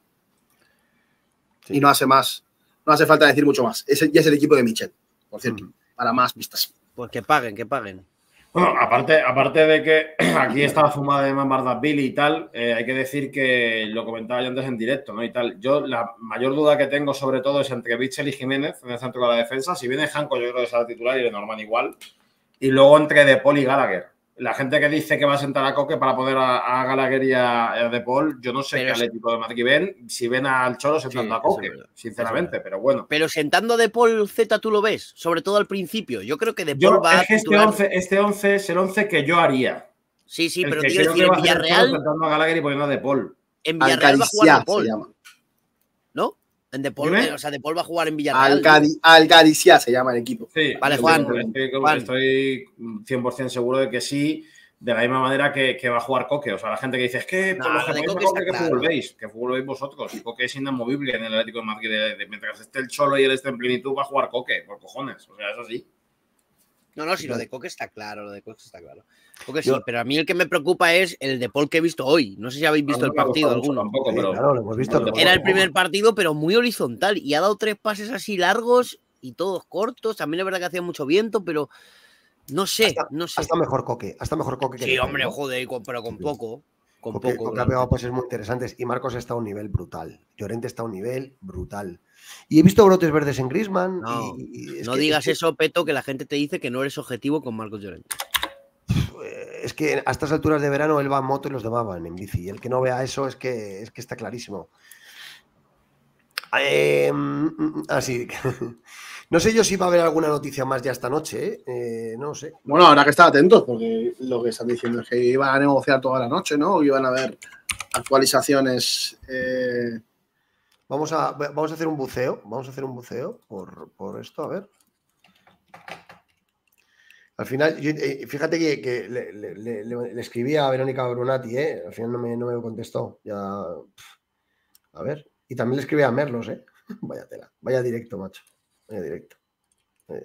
Sí. Y no hace más, no hace falta decir mucho más. Ese ya es el equipo de Michel, por cierto, Mm. para más vistas. Pues que paguen, que paguen. Bueno, aparte, aparte de que aquí está la fumada de Mamardashvili y tal, eh, hay que decir que lo comentaba yo antes en directo, ¿no? Y tal. Yo la mayor duda que tengo sobre todo es entre Bichel y Jiménez en el centro de la defensa. Si viene Janko, yo creo que será titular y Lenormand igual. Y luego entre De Paul y Gallagher. La gente que dice que va a sentar a Coque para poder a, a Gallagher y a, a De Paul, yo no sé Pero qué Atlético de Madrid ven, si ven al Cholo sentando Sí, a Coque, eso es verdad, sinceramente, eso es pero bueno. Pero sentando a De Paul Z, ¿tú lo ves? Sobre todo al principio. Yo creo que De Paul Yo, va es que a este titular... once, este once es el once que yo haría. Sí, sí, El pero que quiero creo decir, que en va a hacer el Cholo Villarreal, sentando a Gallagher y poniendo a De Paul. en Villarreal va a jugar De Alcariciá se Paul, llama. ¿no? En De Paul, ¿Dime? eh, o sea, De Paul va a jugar en Villarreal. Alcari Alcariciá se llama el equipo. Sí, Vale, estoy- Juan, Estoy, Juan. estoy cien por ciento seguro de que sí, de la misma manera que, que va a jugar Coque. O sea, la gente que dice, es que No, por los lo que de ponéis a Coque Coque, está ¿qué claro. fútbol veis? ¿Qué fútbol veis vosotros? Y Coque es inamovible en el Atlético de Madrid. De, de, mientras esté el Cholo y él esté en plenitud, va a jugar Coque, por cojones. O sea, es así. No, no, si lo de Coque está claro, lo de Coque está claro. Coque sí, Yo- pero a mí el que me preocupa es el De Paul que he visto hoy. No sé si habéis visto A el mí no me ha partido gustado mucho alguno. Tampoco, Sí, pero, claro, lo hemos visto, lo hemos Era el visto. primer partido, pero muy horizontal. Y ha dado tres pases así largos y todos cortos. También es verdad que hacía mucho viento, pero no sé, Hasta, no sé. hasta mejor Coque, hasta mejor Coque que Sí, De Paul, hombre, ¿no? joder, con- pero con poco. Con Coque, poco. Coque ha claro. pegado pases muy interesantes y Marcos está a un nivel brutal. Llorente está a un nivel brutal. Y he visto brotes verdes en Griezmann. No, y, y es no que, digas es que, eso, Peto, que la gente te dice que no eres objetivo con Marcos Llorente. Es que a estas alturas de verano él va en moto y los demás van en bici. Y el que no vea eso es que, es que está clarísimo. Eh, así. No sé yo si va a haber alguna noticia más ya esta noche. ¿eh? Eh, no sé. Bueno, habrá que estar atentos porque lo que están diciendo es que iban a negociar toda la noche, ¿no? Iban a haber actualizaciones. Eh... Vamos a, vamos a hacer un buceo. Vamos a hacer un buceo por, por esto, a ver. Al final, yo, eh, fíjate que, que le, le, le, le, escribí a Verónica Brunati, ¿eh? Al final no me, no me contestó. Ya. A ver. Y también le escribí a Merlos, ¿eh? Vaya tela. Vaya directo, macho. Vaya directo. Vaya.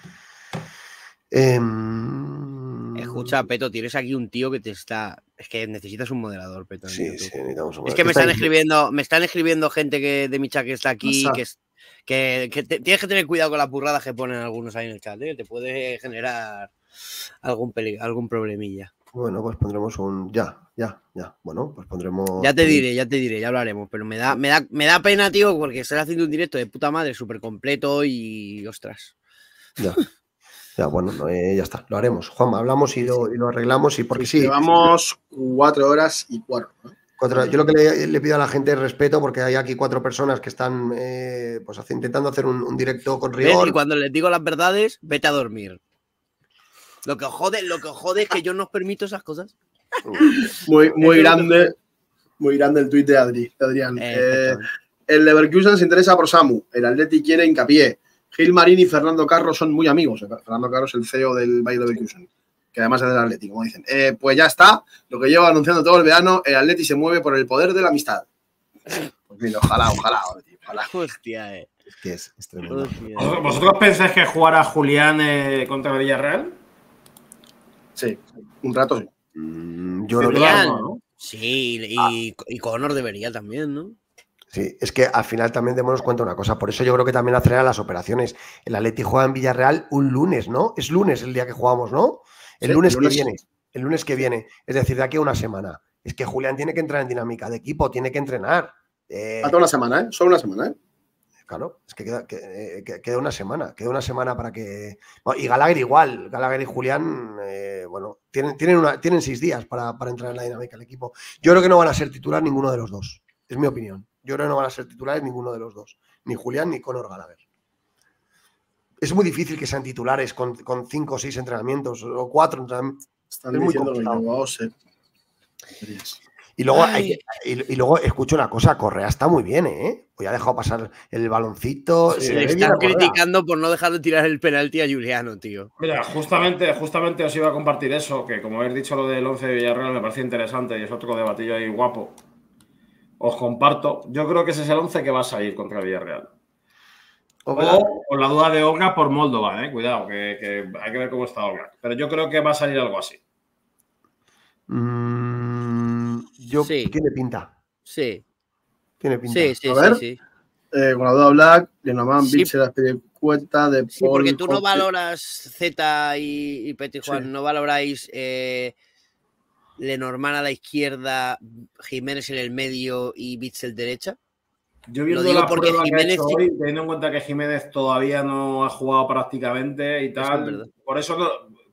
Eh... Escucha, Peto, tienes aquí un tío que te está. Es que necesitas un moderador, Peto. Sí, sí, necesitamos un moderador. Es que me están escribiendo, me están escribiendo gente que, de mi chat que está aquí, que, es, que, que te, tienes que tener cuidado con las burradas que ponen algunos ahí en el chat, ¿eh? Te puede generar algún peligro, algún problemilla. Bueno, pues pondremos un. Ya, ya, ya. Bueno, pues pondremos. Ya te diré, ya te diré, ya hablaremos. Pero me da, me da, me da pena, tío, porque estás haciendo un directo de puta madre, súper completo y. Ostras. Ya. Ya, bueno, no, eh, ya está, lo haremos. Juanma, hablamos y lo, y lo arreglamos. Y porque sí. Llevamos cuatro horas y cuatro. ¿no? Cuatro, yo lo que le, le pido a la gente es respeto, porque hay aquí cuatro personas que están eh, pues, hace, intentando hacer un, un directo con rigor. Y cuando les digo las verdades, vete a dormir. Lo que os jode, lo que os jode es que yo no os permito esas cosas. Muy, muy grande, muy grande el tuit de, Adri, de Adrián. Eh, Eh, el Leverkusen se interesa por Samu. El Atleti quiere hincapié. Gil Marín y Fernando Carlos son muy amigos. Fernando Carlos es el C E O del Bayer Leverkusen, que además es del Atleti, como dicen. Eh, pues ya está, lo que llevo anunciando todo el verano, el Atleti se mueve por el poder de la amistad. Pues mira, ojalá, ojalá, ojalá. Hostia, eh. Es que es, es tremendo. Hostia. ¿Vosotros pensáis que jugará Julián eh, contra el Villarreal? Sí, un rato sí. Mm, yo Sí, creo que Julián, no, ¿no? Sí, y, y Conor debería también, ¿no? Sí, es que al final también démonos cuenta una cosa. Por eso yo creo que también acelera las operaciones. El Atleti juega en Villarreal un lunes, ¿no? Es lunes el día que jugamos, ¿no? El Sí, lunes, el lunes que viene. sí. El lunes que viene. Es decir, de aquí a una semana. Es que Julián tiene que entrar en dinámica de equipo, tiene que entrenar. Eh, Falta una semana, ¿eh? Solo una semana, ¿eh? claro, es que queda, que, eh, queda una semana. Queda una semana para que. Bueno, y Gallagher igual. Gallagher y Julián, eh, bueno, tienen, tienen, una, tienen seis días para, para entrar en la dinámica del equipo. Yo creo que no van a ser titular ninguno de los dos. Es mi opinión. Yo creo que no van a ser titulares ninguno de los dos. Ni Julián ni Conor Gallagher. Es muy difícil que sean titulares con, con cinco o seis entrenamientos o cuatro entrenamientos. Están Es muy diciendo que complicado. yo sé. Y luego, Ay. hay que- y, y luego escucho una cosa, Correa está muy bien, ¿eh? Pues ya ha dejado pasar el baloncito. Sí, se Le ve bien están a Correa. criticando por no dejar de tirar el penalti a Juliano, tío. Mira, justamente, justamente os iba a compartir eso, que como habéis dicho lo del once de Villarreal me parece interesante y es otro debatillo ahí guapo. Os comparto. Yo creo que ese es el once que va a salir contra Villarreal. Oblak. O, o la duda de Oblak por Moldova, eh. Cuidado, que, que hay que ver cómo está Oblak. Pero yo creo que va a salir algo así. Mm, yo, Sí. tiene pinta. Sí, Tiene pinta. sí, sí, A sí, ver. sí. Eh, con la duda Black, Lenormand, Sí. Beach, la cuenta de Sí, porque Paul tú no Hockey. valoras Z y, y Petit Juan, Sí. no valoráis eh, Lenormand a la izquierda, Jiménez en el medio y Bitzel derecha. Yo Lo viendo digo la porque prueba que ha Jiménez hecho sí- hoy, teniendo en cuenta que Jiménez todavía no ha jugado prácticamente y Eso es tal, verdad. por eso no-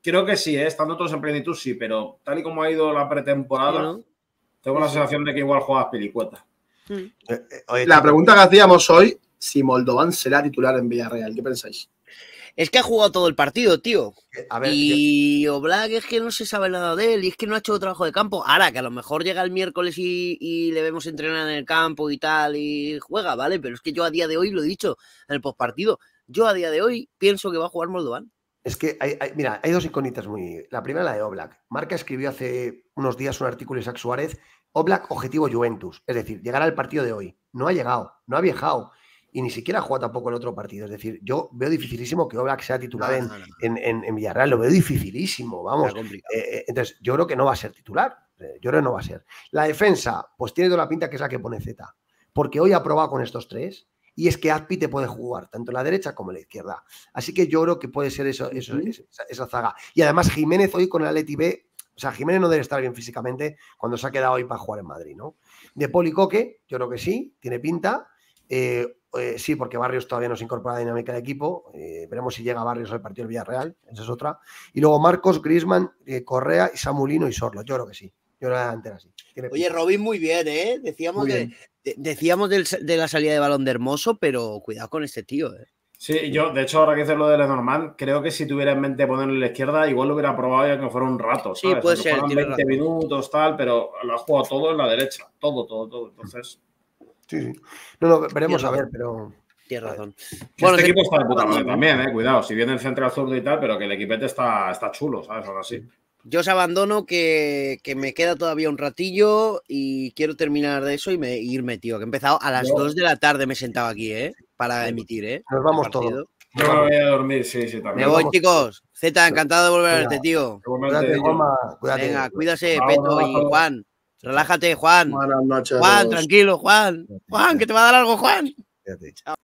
creo que sí, ¿eh? Estando todos en plenitud, sí, pero tal y como ha ido la pretemporada, sí, ¿no? Tengo la sensación de que igual juegas pelicueta. Mm. Eh, eh, oye, la pregunta que hacíamos hoy, si Moldovan será titular en Villarreal, ¿qué pensáis? Es que ha jugado todo el partido, tío. A ver, y yo... Oblak es que no se sabe nada de él y es que no ha hecho trabajo de campo. Ahora, que a lo mejor llega el miércoles y, y le vemos entrenar en el campo y tal y juega, ¿vale? Pero es que yo a día de hoy, lo he dicho en el postpartido, yo a día de hoy pienso que va a jugar Moldovan. Es que, hay, hay, mira, hay dos incógnitas muy... La primera, la de Oblak. Marca escribió hace unos días un artículo de Isaac Suárez, Oblak, objetivo Juventus. Es decir, llegará al partido de hoy. No ha llegado, no ha viajado. Y ni siquiera ha jugado tampoco el otro partido. Es decir, yo veo dificilísimo que Oblak sea titular no, no, no. En, en, en Villarreal. Lo veo dificilísimo, vamos. Eh, entonces, yo creo que no va a ser titular. Yo creo que no va a ser. La defensa, pues tiene toda la pinta que es la que pone Z. Porque hoy ha probado con estos tres. Y es que Azpi te puede jugar tanto en la derecha como en la izquierda. Así que yo creo que puede ser eso, eso, uh-huh. esa, esa zaga. Y además Jiménez hoy con el Atleti B, o sea, Jiménez no debe estar bien físicamente cuando se ha quedado hoy para jugar en Madrid, ¿no? De Pol y Coque, yo creo que sí, tiene pinta. Eh, eh, sí, porque Barrios todavía no se incorpora a la dinámica del equipo. Eh, veremos si llega Barrios al partido del Villarreal, esa es otra. Y luego Marcos, Griezmann, eh, Correa, y Samulino y Sorlo. Yo creo que sí. Yo creo que la delantera sí. Oye, Robin, muy bien, ¿eh? Decíamos, bien. De, de, decíamos del, de la salida de balón de Hermoso, pero cuidado con este tío, ¿eh? Sí, yo, de hecho, ahora que dices lo de Lenormand, creo que si tuviera en mente ponerle a la izquierda, igual lo hubiera probado ya que fuera un rato, ¿sabes? Sí, puede ser. veinte razón. Minutos, tal, pero lo ha jugado todo en la derecha. Todo, todo, todo. Entonces. Sí, sí. No, no, veremos a ver, pero. Tienes razón. Bueno, este equipo está de puta madre también, eh. Cuidado, si viene el central zurdo y tal, pero que el equipete está, está chulo, ¿sabes? Ahora sí. Yo os abandono que, que me queda todavía un ratillo y quiero terminar de eso y me, irme, tío. Que he empezado a las dos de la tarde, me he sentado aquí, ¿eh? Para emitir, ¿eh? Nos vamos todos. Yo me voy a dormir, sí, sí, también. Me voy, chicos. Z, encantado de volver a verte, tío. Cuídate, Juanma. Cuídate. Venga, cuídase, Peto y Juan. Relájate, Juan. Buenas noches. Juan, tranquilo, Juan. Juan, que te va a dar algo, Juan. Cuídate. Chao.